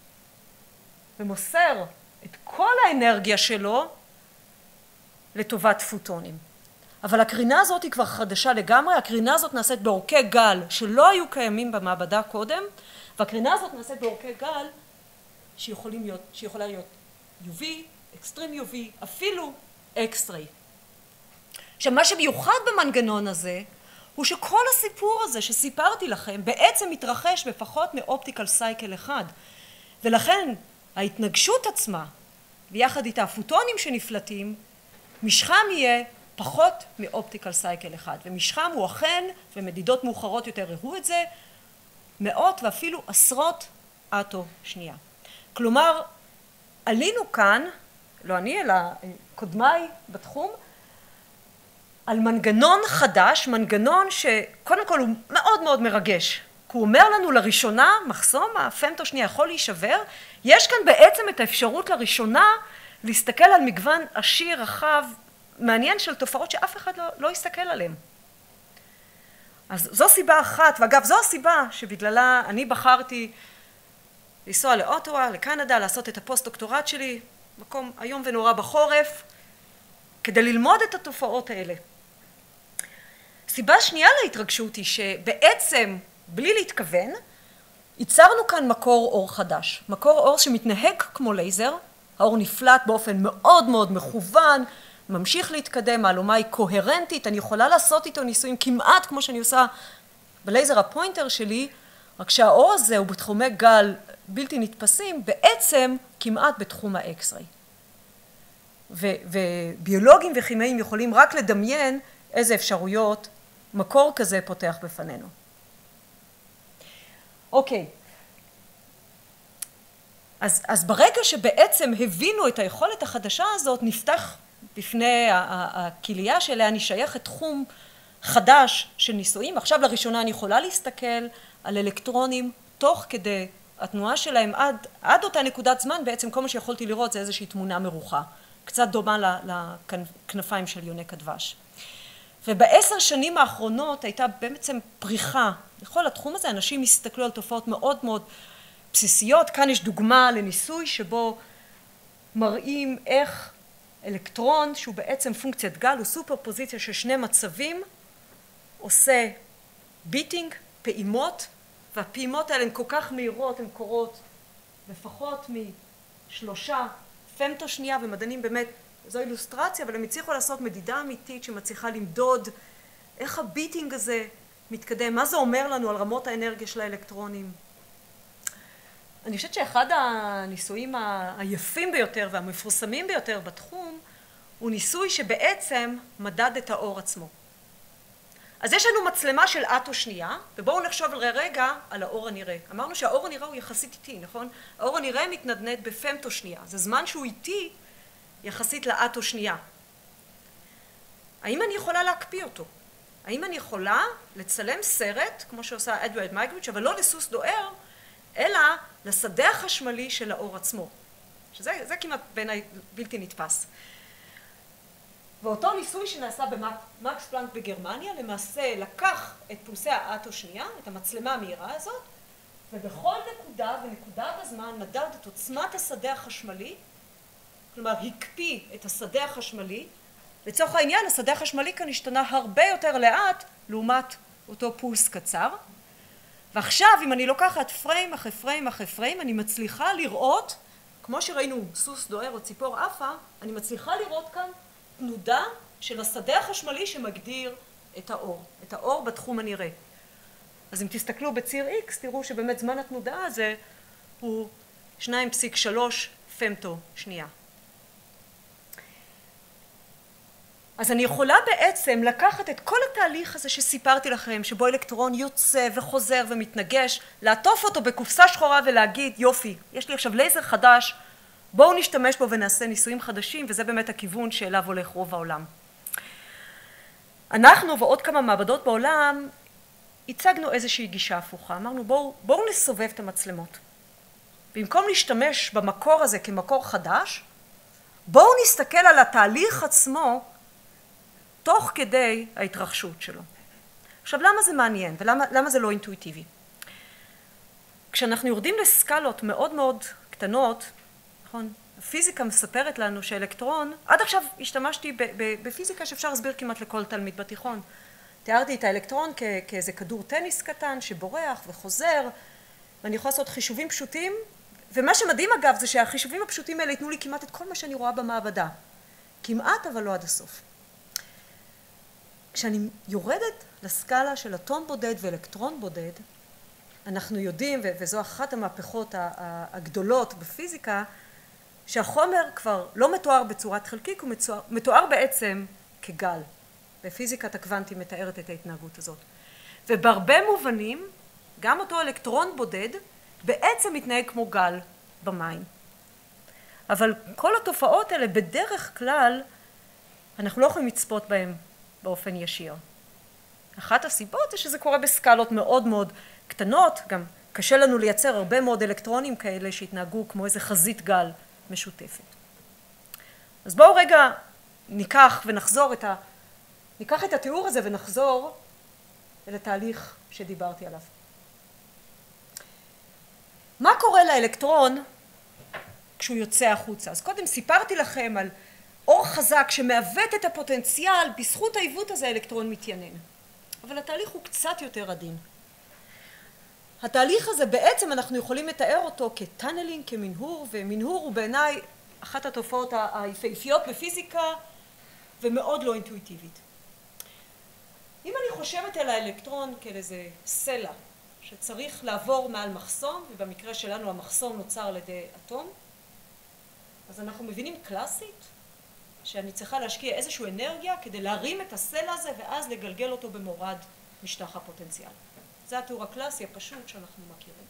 ומוסר את כל האנרגיה שלו לטובת פוטונים. אבל הקרינה הזאת היא כבר חדשה לגמרי, הקרינה הזאת נעשית באורכי גל שלא היו קיימים במעבדה קודם, והקרינה הזאת נעשית באורכי גל שיכולה להיות UV, אקסטרים UV, אפילו אקסטרי. עכשיו, מה שמיוחד במנגנון הזה, הוא שכל הסיפור הזה שסיפרתי לכם בעצם מתרחש בפחות מאופטיקל סייקל אחד, ולכן ההתנגשות עצמה, ויחד איתה הפוטונים שנפלטים, משכם יהיה פחות מאופטיקל סייקל אחד, ומשכם הוא אכן, ומדידות מאוחרות יותר הראו את זה, מאות ואפילו עשרות אטו שנייה. כלומר, עלינו כאן, לא אני אלא קודמיי בתחום, על מנגנון חדש, מנגנון שקודם כל הוא מאוד מאוד מרגש. הוא אומר לנו לראשונה, מחסום הפמטו שנייה יכול להישבר, יש כאן בעצם את האפשרות לראשונה להסתכל על מגוון עשיר, רחב, מעניין של תופעות שאף אחד לא יסתכל עליהן. אז זו סיבה אחת, ואגב זו הסיבה שבגללה אני בחרתי לנסוע לאוטווה, לקנדה, לעשות את הפוסט-דוקטורט שלי, מקום איום ונורא בחורף, כדי ללמוד את התופעות האלה. סיבה שנייה להתרגשות היא שבעצם, בלי להתכוון, ייצרנו כאן מקור אור חדש. מקור אור שמתנהג כמו לייזר, האור נפלט באופן מאוד מאוד מכוון, ממשיך להתקדם, מהלומה היא קוהרנטית, אני יכולה לעשות איתו ניסויים כמעט כמו שאני עושה בלייזר הפוינטר שלי, רק שהאור הזה הוא בתחומי גל בלתי נתפסים, בעצם כמעט בתחום האקס-ריי. וביולוגים וכימאים יכולים רק לדמיין איזה אפשרויות מקור כזה פותח בפנינו. אוקיי. אז ברגע שבעצם הבינו את היכולת החדשה הזאת, נפתח בפני הכליה שאליה אני שייכת תחום חדש של ניסויים. עכשיו לראשונה אני יכולה להסתכל על אלקטרונים תוך כדי התנועה שלהם עד אותה נקודת זמן, בעצם כל מה שיכולתי לראות זה איזושהי תמונה מרוחה, קצת דומה לכנפיים של יונק הדבש. וב10 שנים האחרונות הייתה בעצם פריחה. בכל התחום הזה אנשים הסתכלו על תופעות מאוד מאוד בסיסיות. כאן יש דוגמה לניסוי שבו מראים איך אלקטרון, שהוא בעצם פונקציית גל, הוא סופר פוזיציה של שני מצבים, עושה ביטינג, פעימות, והפעימות האלה הן כל כך מהירות, הן קורות לפחות מ3 פמטו שנייה, ומדענים באמת, זו אילוסטרציה, אבל הם הצליחו לעשות מדידה אמיתית שמצליחה למדוד איך הביטינג הזה מתקדם, מה זה אומר לנו על רמות האנרגיה של האלקטרונים. אני חושבת שאחד הניסויים היפים ביותר והמפורסמים ביותר בתחום, הוא ניסוי שבעצם מדד את האור עצמו. אז יש לנו מצלמה של אטו שנייה, ובואו נחשוב רגע על האור הנראה. אמרנו שהאור הנראה הוא יחסית איטי, נכון? האור הנראה מתנדנד בפמטו שנייה, זה זמן שהוא איטי יחסית לאטו שנייה. האם אני יכולה להקפיא אותו? האם אני יכולה לצלם סרט, כמו שעושה אדוארד מייגריץ', אבל לא לסוס דוהר, אלא לשדה החשמלי של האור עצמו, שזה כמעט בעיניי בלתי נתפס. ואותו ניסוי שנעשה במקס פלנק בגרמניה, למעשה לקח את פולסי האטו שנייה, את המצלמה המהירה הזאת, ובכל נקודה ונקודה בזמן מדד את עוצמת השדה החשמלי, כלומר הקפיא את השדה החשמלי, לצורך העניין השדה החשמלי כאן השתנה הרבה יותר לאט לעומת אותו פולס קצר, ועכשיו אם אני לוקחת פריים אחרי פריים אחרי פריים, אני מצליחה לראות, כמו שראינו סוס דוהר או ציפור עפה, אני מצליחה לראות כאן תנודה של השדה החשמלי שמגדיר את האור בתחום הנראה. אז אם תסתכלו בציר X, תראו שבאמת זמן התנודה הזה הוא 2.3 פמטו שנייה. אז אני יכולה בעצם לקחת את כל התהליך הזה שסיפרתי לכם, שבו אלקטרון יוצא וחוזר ומתנגש, לעטוף אותו בקופסה שחורה ולהגיד, יופי, יש לי עכשיו לייזר חדש, בואו נשתמש בו ונעשה ניסויים חדשים, וזה באמת הכיוון שאליו הולך רוב העולם. אנחנו ועוד כמה מעבדות בעולם, הצגנו איזושהי גישה הפוכה. אמרנו, בואו נסובב את המצלמות. במקום להשתמש במקור הזה כמקור חדש, בואו נסתכל על התהליך עצמו, תוך כדי ההתרחשות שלו. עכשיו, למה זה מעניין ולמה זה לא אינטואיטיבי? כשאנחנו יורדים לסקלות מאוד מאוד קטנות, נכון? הפיזיקה מספרת לנו שאלקטרון, עד עכשיו השתמשתי בפיזיקה שאפשר להסביר כמעט לכל תלמיד בתיכון. תיארתי את האלקטרון כאיזה כדור טניס קטן שבורח וחוזר, ואני יכולה לעשות חישובים פשוטים, ומה שמדהים אגב זה שהחישובים הפשוטים האלה ייתנו לי כמעט את כל מה שאני רואה במעבדה. כמעט אבל לא עד הסוף. כשאני יורדת לסקאלה של אטום בודד ואלקטרון בודד, אנחנו יודעים, וזו אחת המהפכות הגדולות בפיזיקה, שהחומר כבר לא מתואר בצורת חלקיק, הוא מתואר בעצם כגל. בפיזיקת הקוונטים מתארת את ההתנהגות הזאת. ובהרבה מובנים, גם אותו אלקטרון בודד, בעצם מתנהג כמו גל במים. אבל כל התופעות האלה בדרך כלל אנחנו לא יכולים לצפות בהן באופן ישיר. אחת הסיבות זה שזה קורה בסקלות מאוד מאוד קטנות, גם קשה לנו לייצר הרבה מאוד אלקטרונים כאלה שהתנהגו כמו איזה חזית גל משותפת. אז בואו רגע ניקח את התיאור הזה ונחזור אל התהליך שדיברתי עליו. מה קורה לאלקטרון כשהוא יוצא החוצה? אז קודם סיפרתי לכם על אור חזק שמעוות את הפוטנציאל, בזכות העיוות הזה האלקטרון מתיינן. אבל התהליך הוא קצת יותר עדין. התהליך הזה בעצם אנחנו יכולים לתאר אותו כטאנלינג, כמנהור, ומנהור הוא בעיניי אחת התופעות היפהפיות בפיזיקה ומאוד לא אינטואיטיבית. אם אני חושבת על האלקטרון כאל איזה סלע שצריך לעבור מעל מחסום, ובמקרה שלנו המחסום נוצר על ידי אטום, אז אנחנו מבינים קלאסית שאני צריכה להשקיע איזושהי אנרגיה כדי להרים את הסלע הזה ואז לגלגל אותו במורד משטח הפוטנציאל. זה התיאור הקלאסי הפשוט שאנחנו מכירים.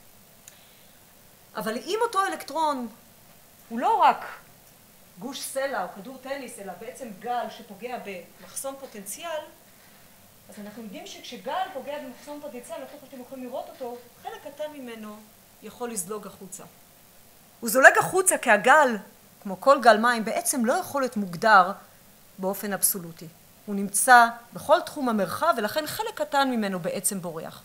אבל אם אותו אלקטרון הוא לא רק גוש סלע או כדור טניס, אלא בעצם גל שפוגע במחסום פוטנציאל, אז אנחנו יודעים שכשגל פוגע במחסום פוטנציאל, אנחנו שאתם יכולים לראות אותו, חלק קטן ממנו יכול לזלוג החוצה. הוא זולג החוצה כי הגל, כמו כל גל מים, בעצם לא יכול להיות מוגדר באופן אבסולוטי. הוא נמצא בכל תחום המרחב, ולכן חלק קטן ממנו בעצם בורח.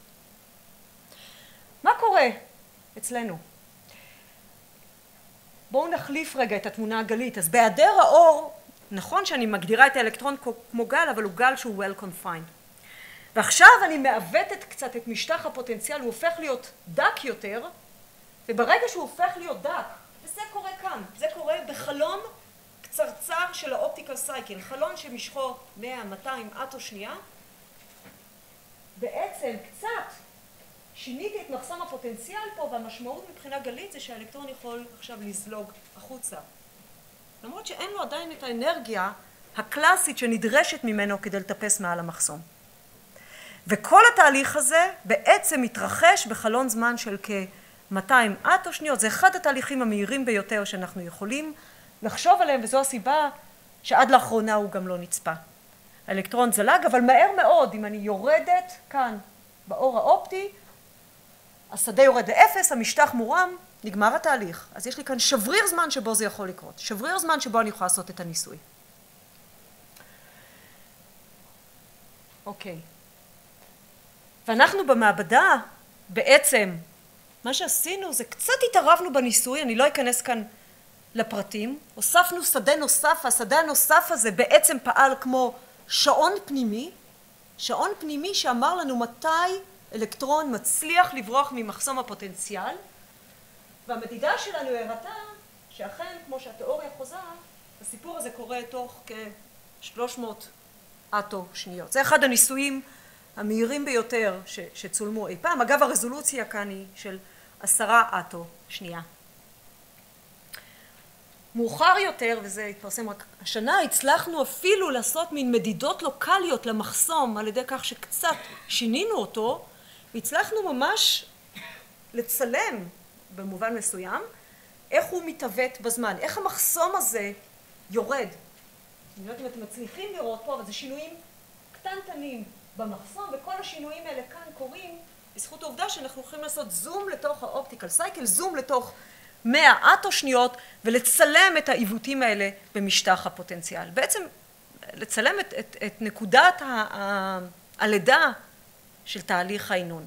מה קורה אצלנו? בואו נחליף רגע את התמונה הגלית. אז בהיעדר האור, נכון שאני מגדירה את האלקטרון כמו גל, אבל הוא גל שהוא well confined. ועכשיו אני מעוותת קצת את משטח הפוטנציאל, הוא הופך להיות דק יותר, וברגע שהוא הופך להיות דק, וזה קורה כאן, זה קורה בחלון קצרצר של האופטיקל סייקל, חלון שמשכו 100-200 אטו שנייה, בעצם קצת שיניתי את מחסום הפוטנציאל פה, והמשמעות מבחינה גלית זה שהאלקטרון יכול עכשיו לזלוג החוצה. למרות שאין לו עדיין את האנרגיה הקלאסית שנדרשת ממנו כדי לטפס מעל המחסום. וכל התהליך הזה בעצם מתרחש בחלון זמן של כ-200 אטו שניות. זה אחד התהליכים המהירים ביותר שאנחנו יכולים לחשוב עליהם, וזו הסיבה שעד לאחרונה הוא גם לא נצפה. האלקטרון זלג, אבל מהר מאוד, אם אני יורדת כאן באור האופטי, השדה יורד לאפס, המשטח מורם, נגמר התהליך. אז יש לי כאן שבריר זמן שבו זה יכול לקרות. שבריר זמן שבו אני יכולה לעשות את הניסוי. אוקיי. ואנחנו במעבדה, בעצם, מה שעשינו זה קצת התערבנו בניסוי, אני לא אכנס כאן לפרטים, הוספנו שדה נוסף, השדה הנוסף הזה בעצם פעל כמו שעון פנימי שאמר לנו מתי אלקטרון מצליח לברוח ממחסום הפוטנציאל, והמדידה שלנו הראתה שאכן, כמו שהתיאוריה חוזה, הסיפור הזה קורה תוך כ-300 אטו שניות. זה אחד הניסויים המהירים ביותר שצולמו אי פעם. אגב, הרזולוציה כאן היא של 10 אטו שנייה. מאוחר יותר, וזה התפרסם רק השנה, הצלחנו אפילו לעשות מין מדידות לוקליות למחסום על ידי כך שקצת שינינו אותו, והצלחנו ממש לצלם במובן מסוים איך הוא מתעוות בזמן, איך המחסום הזה יורד. אני לא יודעת אם אתם מצליחים לראות פה, אבל זה שינויים קטנטנים במחסום, וכל השינויים האלה כאן קורים בזכות העובדה שאנחנו יכולים לעשות זום לתוך האופטיקל סייקל, זום לתוך 100 אטו שניות, ולצלם את העיוותים האלה במשטח הפוטנציאל. בעצם לצלם את נקודת הלידה של תהליך העינון.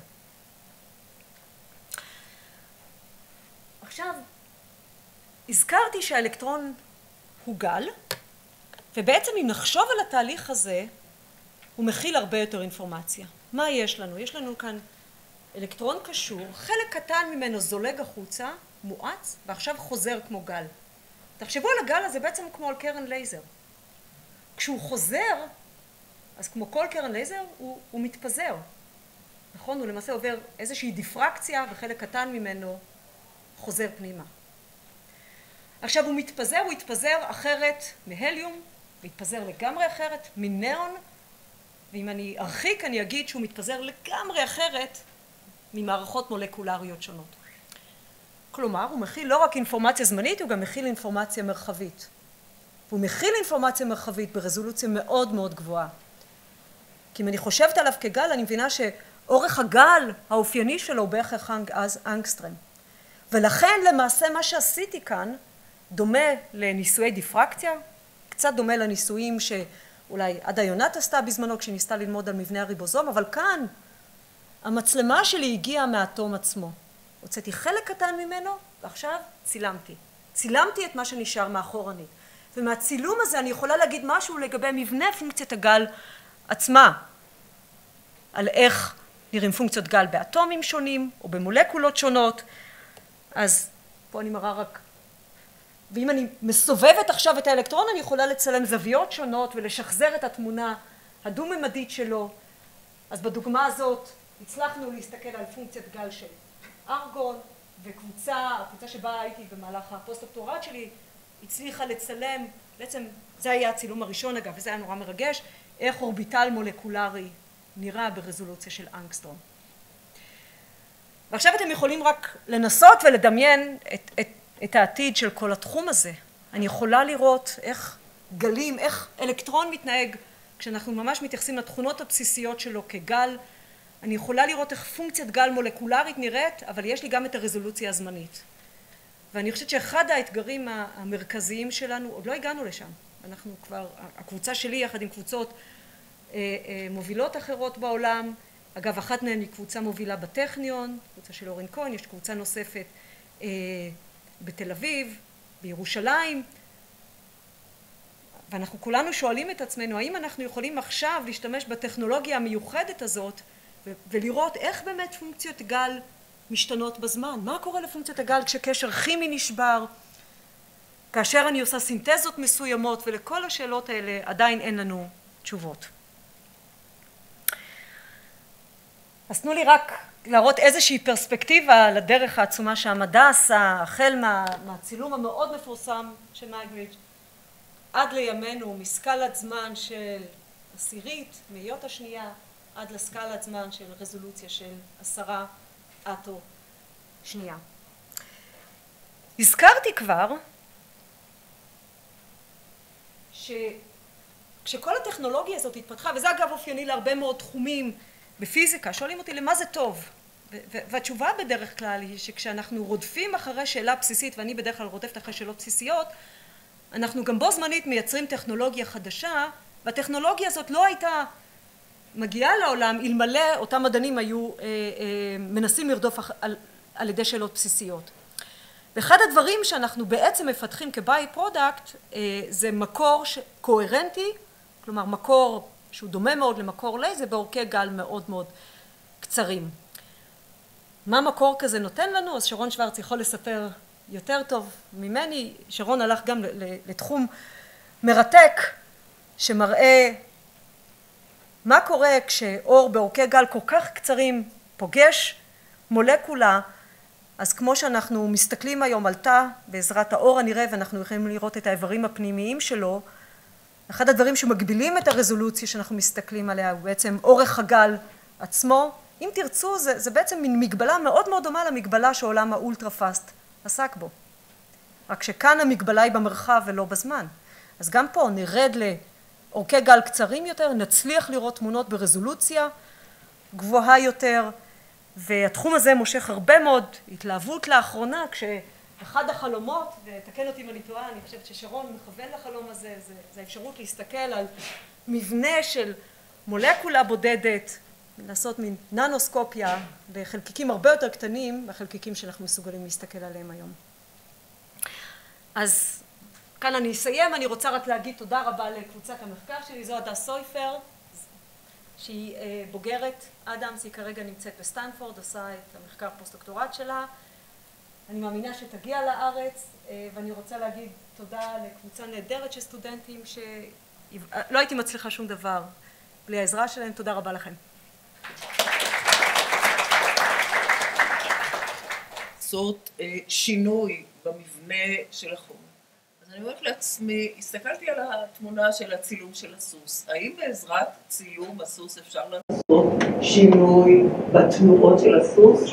עכשיו, הזכרתי שהאלקטרון הוא גל, ובעצם אם נחשוב על התהליך הזה, הוא מכיל הרבה יותר אינפורמציה. מה יש לנו? יש לנו כאן אלקטרון קשור, חלק קטן ממנו זולג החוצה, מואץ, ועכשיו חוזר כמו גל. תחשבו על הגל הזה בעצם כמו על קרן לייזר. כשהוא חוזר, אז כמו כל קרן לייזר, הוא מתפזר. נכון? הוא למעשה עובר איזושהי דיפרקציה, וחלק קטן ממנו חוזר פנימה. עכשיו הוא יתפזר אחרת מהליום, ויתפזר לגמרי אחרת מניאון, ואם אני ארחיק אני אגיד שהוא מתפזר לגמרי אחרת ממערכות מולקולריות שונות. כלומר, הוא מכיל לא רק אינפורמציה זמנית, הוא גם מכיל אינפורמציה מרחבית. והוא מכיל אינפורמציה מרחבית ברזולוציה מאוד מאוד גבוהה. כי אם אני חושבת עליו כגל, אני מבינה שאורך הגל האופייני שלו הוא בערך אנגסטרם. ולכן למעשה מה שעשיתי כאן דומה לניסויי דיפרקציה, קצת דומה לניסויים שאולי עדה יונת עשתה בזמנו כשניסתה ללמוד על מבנה הריבוזום, אבל כאן המצלמה שלי הגיעה מהאטום עצמו. הוצאתי חלק קטן ממנו ועכשיו צילמתי. צילמתי את מה שנשאר מאחורנית. ומהצילום הזה אני יכולה להגיד משהו לגבי מבנה פונקציית הגל עצמה, על איך נראים פונקציות גל באטומים שונים או במולקולות שונות. אז פה אני מראה רק, ואם אני מסובבת עכשיו את האלקטרון אני יכולה לצלם זוויות שונות ולשחזר את התמונה הדו-ממדית שלו. אז בדוגמה הזאת הצלחנו להסתכל על פונקציית גל של ארגון, הקבוצה שבה הייתי במהלך הפוסט-דוקטורט שלי הצליחה לצלם, בעצם זה היה הצילום הראשון אגב, וזה היה נורא מרגש, איך אורביטל מולקולרי נראה ברזולוציה של אנגסטרום. ועכשיו אתם יכולים רק לנסות ולדמיין את העתיד של כל התחום הזה. אני יכולה לראות איך גלים, איך אלקטרון מתנהג כשאנחנו ממש מתייחסים לתכונות הבסיסיות שלו כגל. אני יכולה לראות איך פונקציית גל מולקולרית נראית, אבל יש לי גם את הרזולוציה הזמנית. ואני חושבת שאחד האתגרים המרכזיים שלנו, עוד לא הגענו לשם. אנחנו כבר, הקבוצה שלי יחד עם קבוצות מובילות אחרות בעולם, אגב, אחת מהן היא קבוצה מובילה בטכניון, קבוצה של אורן כהן, יש קבוצה נוספת בתל אביב, בירושלים, ואנחנו כולנו שואלים את עצמנו, האם אנחנו יכולים עכשיו להשתמש בטכנולוגיה המיוחדת הזאת, ולראות איך באמת פונקציות גל משתנות בזמן? מה קורה לפונקציות הגל כשקשר כימי נשבר? כאשר אני עושה סינתזות מסוימות, ולכל השאלות האלה עדיין אין לנו תשובות. אז תנו לי רק להראות איזושהי פרספקטיבה לדרך העצומה שהמדע עשה, החל מהצילום המאוד מפורסם של מייגריץ' עד לימינו, מסקלת זמן של עשירית, מאיות השנייה, עד לסקלת זמן של רזולוציה של 10 אטו שנייה. הזכרתי כבר שכשכל הטכנולוגיה הזאת התפתחה, וזה אגב אופייני להרבה מאוד תחומים בפיזיקה, שואלים אותי למה זה טוב, והתשובה בדרך כלל היא שכשאנחנו רודפים אחרי שאלה בסיסית, ואני בדרך כלל רודפת אחרי שאלות בסיסיות, אנחנו גם בו זמנית מייצרים טכנולוגיה חדשה, והטכנולוגיה הזאת לא הייתה מגיעה לעולם אלמלא אותם מדענים היו מנסים לרדוף על ידי שאלות בסיסיות. ואחד הדברים שאנחנו בעצם מפתחים כביי פרודקט זה מקור קוהרנטי, כלומר מקור שהוא דומה מאוד למקור לייזר באורכי גל מאוד מאוד קצרים. מה מקור כזה נותן לנו? אז שרון שוורץ יכול לספר יותר טוב ממני. שרון הלך גם לתחום מרתק שמראה מה קורה כשאור באורכי גל כל כך קצרים פוגש מולקולה. אז כמו שאנחנו מסתכלים היום על תא בעזרת האור הנראה ואנחנו יכולים לראות את האיברים הפנימיים שלו, אחד הדברים שמגבילים את הרזולוציה שאנחנו מסתכלים עליה הוא בעצם אורך הגל עצמו. אם תרצו, זה בעצם מין מגבלה מאוד מאוד דומה למגבלה שעולם האולטרפאסט עסק בו. רק שכאן המגבלה היא במרחב ולא בזמן. אז גם פה נרד לאורכי גל קצרים יותר, נצליח לראות תמונות ברזולוציה גבוהה יותר, והתחום הזה מושך הרבה מאוד התלהבות לאחרונה, כשאחד החלומות, ותקן אותי אם אני טועה, אני חושבת ששרון מכוון לחלום הזה, זה האפשרות להסתכל על מבנה של מולקולה בודדת, לעשות מין ננוסקופיה לחלקיקים הרבה יותר קטנים מהחלקיקים שאנחנו מסוגלים להסתכל עליהם היום. אז כאן אני אסיים, אני רוצה רק להגיד תודה רבה לקבוצת המחקר שלי, זו אדמס סויפר, שהיא בוגרת אדמס, היא כרגע נמצאת בסטנפורד, עושה את המחקר פוסט-דוקטורט שלה. אני מאמינה שתגיע לארץ, ואני רוצה להגיד תודה לקבוצה נהדרת של סטודנטים, שלא הייתי מצליחה שום דבר בלי העזרה שלהם. תודה רבה לכם. לעשות שינוי במבנה של החומר. אז אני אומרת לעצמי, הסתכלתי על התמונה של הצילום של הסוס. האם בעזרת צילום הסוס אפשר לעשות שינוי בתנועות של הסוס?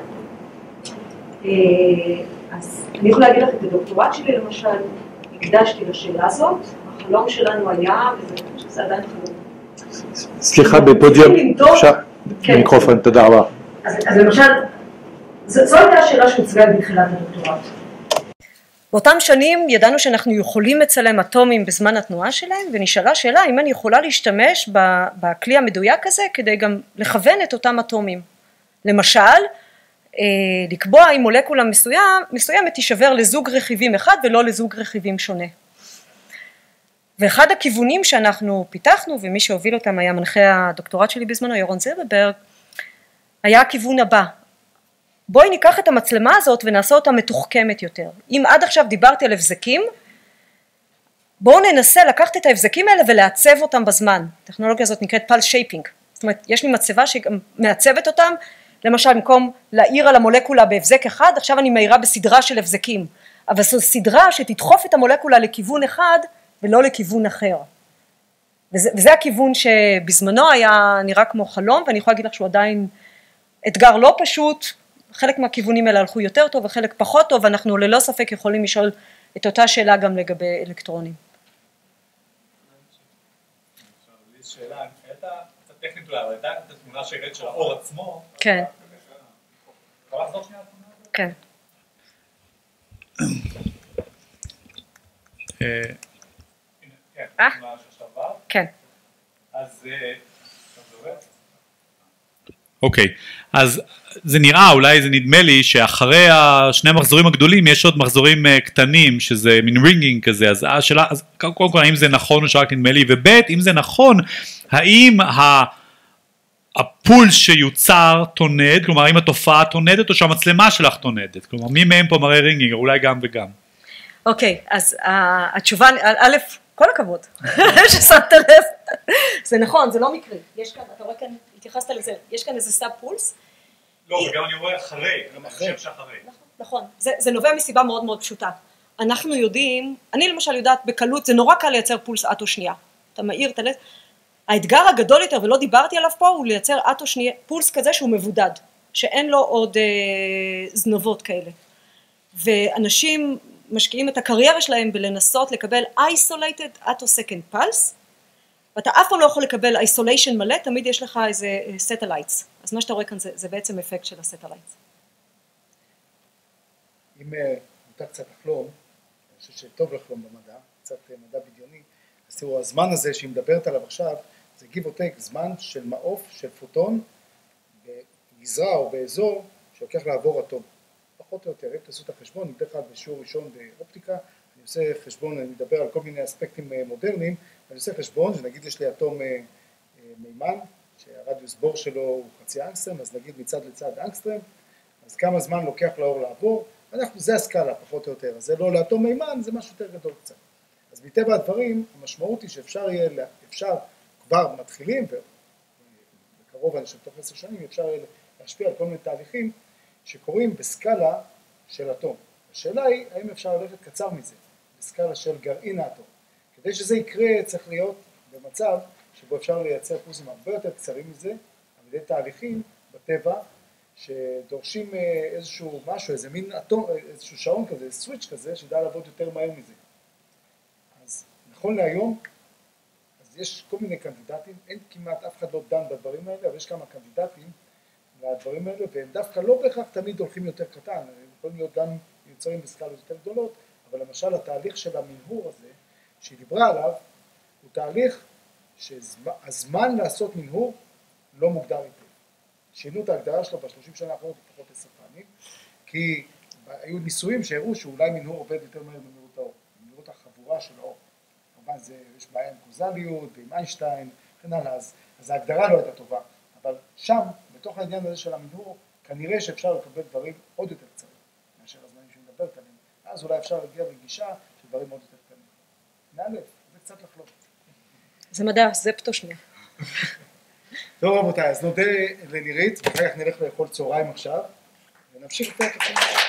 אז אני יכולה להגיד לך את הדוקטורט שלי למשל, הקדשתי לשאלה הזאת, החלום שלנו היה, וזה עדיין חלום. סליחה, בפודיום, אפשר? מיקרופון, תודה רבה. אז למשל, זו הייתה השאלה שהוצגה בתחילת הדוקטורט. באותם שנים ידענו שאנחנו יכולים לצלם אטומים בזמן התנועה שלהם, ונשאלה שאלה אם אני יכולה להשתמש בכלי המדויק הזה כדי גם לכוון את אותם אטומים. למשל, לקבוע אם מולקולה מסוימת תישבר לזוג רכיבים אחד ולא לזוג רכיבים שונה. ואחד הכיוונים שאנחנו פיתחנו, ומי שהוביל אותם היה מנחה הדוקטורט שלי בזמנו, ירון זרברברג, היה הכיוון הבא. בואי ניקח את המצלמה הזאת ונעשה אותה מתוחכמת יותר. אם עד עכשיו דיברתי על הבזקים, בואו ננסה לקחת את ההבזקים האלה ולעצב אותם בזמן. הטכנולוגיה הזאת נקראת פלס שייפינג. זאת אומרת, יש לי מצבה שגם מעצבת אותם, למשל, במקום להעיר על המולקולה בהבזק אחד, עכשיו אני מעירה בסדרה של הבזקים. אבל זו סדרה שתדחוף את המולקולה לכיוון אחד ולא לכיוון אחר. וזה הכיוון שבזמנו היה נראה כמו חלום, ואני יכולה להגיד לך שהוא עדיין אתגר לא פשוט, חלק מהכיוונים האלה הלכו יותר טוב וחלק פחות טוב, ואנחנו ללא ספק יכולים לשאול את אותה שאלה גם לגבי אלקטרונים. שאלה, הייתה קצת טכנית אולי, אבל הייתה את התמונה שהראית של האור עצמו. כן. יכול לחזור שנייה התמונה הזאת? כן. כן. אז אוקיי, אז זה נראה, אולי זה נדמה לי שאחרי השני המחזורים הגדולים יש עוד מחזורים קטנים שזה מין רינגינג כזה, אז השאלה, אז קודם כל האם זה נכון או שרק נדמה לי, וב' אם זה נכון, האם הפולס שיוצר תונד, כלומר האם התופעה תונדת או שהמצלמה שלך תונדת, כלומר מי מהם פה מראה רינגינג, או אולי גם וגם. אוקיי, אז התשובה, א', כל הכבוד, ששמת לב, זה נכון, זה לא מקרי, יש כאן, אתה רואה כאן, התייחסת לזה, יש כאן איזה סאב פולס. לא, וגם אני רואה אחרי, גם אחרי. נכון, זה נובע מסיבה מאוד מאוד פשוטה. אנחנו יודעים, אני למשל יודעת בקלות, זה נורא קל לייצר פולס אטו שנייה. אתה מאיר את הלב. האתגר הגדול יותר, ולא דיברתי עליו פה, הוא לייצר אטו שנייה, פולס כזה שהוא מבודד, שאין לו עוד זנבות כאלה. ואנשים משקיעים את הקריירה שלהם בלנסות לקבל isolated attosecond pulse, ואתה אף פעם לא יכול לקבל isolation מלא, תמיד יש לך איזה satellites. אז מה שאתה רואה כאן זה בעצם אפקט של הסטלייטס. אם מותר קצת לחלום, אני חושב שטוב לחלום במדע, קצת מדע בדיוני, אז תראו, הזמן הזה שהיא מדברת עליו עכשיו, זה give or take, זמן של מעוף, של פוטון, בגזרה או באזור, שלוקח לעבור אטום. פחות או יותר, אם תעשו את החשבון, אני בדרך כלל בשיעור ראשון באופטיקה, אני עושה חשבון, אני מדבר על כל מיני אספקטים מודרניים, אני עושה חשבון, שנגיד יש לי אטום מימן, שהרדיוס בור שלו הוא חצי אנגסטרם, אז נגיד מצד לצד אנגסטרם, אז כמה זמן לוקח לאור לעבור, זה הסקאלה פחות או יותר, אז זה לא לאטום מימן, זה משהו יותר גדול קצת. אז מטבע הדברים, המשמעות היא שאפשר יהיה, אפשר כבר מתחילים, ובקרוב אני חושב תוך 10 שנים, אפשר להשפיע על כל מיני תהליכים שקורים בסקאלה של אטום. השאלה היא, האם אפשר ללכת קצר מזה, בסקאלה של גרעין האטום. כדי שזה יקרה, צריך להיות במצב שבו אפשר לייצר פולסים הרבה יותר קצרים מזה, על ידי תהליכים בטבע, שדורשים איזשהו משהו, איזה מין אטום, איזשהו שעון כזה, סוויץ' כזה, שידע לעבוד יותר מהר מזה. אז נכון להיום, אז יש כל מיני קנדידטים, אין כמעט אף אחד לא דן בדברים האלה, אבל יש כמה קנדידטים לדברים האלה, והם דווקא לא בהכרח תמיד הולכים יותר קטן, הם יכולים להיות גם מיוצרים בסקלות יותר גדולות, אבל למשל התהליך של המנהור הזה, שהיא דיברה עליו, הוא תהליך שהזמן לעשות מנהור לא מוגדר היטב. שינו את ההגדרה שלו ב-30 שנה האחרונות לפחות 10 פעמים, כי היו ניסויים שהראו שאולי מנהור עובד יותר מהר במהירות האור, במהירות החבורה של האור. כמובן יש בעיה עם קוזליות ועם איינשטיין, וכן הלאה, אז ההגדרה לא הייתה טובה, אבל שם, בתוך העניין הזה של המנהור, כנראה שאפשר לקבל דברים עוד יותר קצרים, מאשר הזמנים שמדברת עליהם, אז אולי אפשר להגיע לגישה של דברים עוד יותר קטנים. מאלף, זה קצת לחלום. זה מדע, זה פתו שנייה. טוב רבותיי, אז נודה לנירית, ואחר כך נלך לאכול צהריים עכשיו, ונמשיך את התוכנית.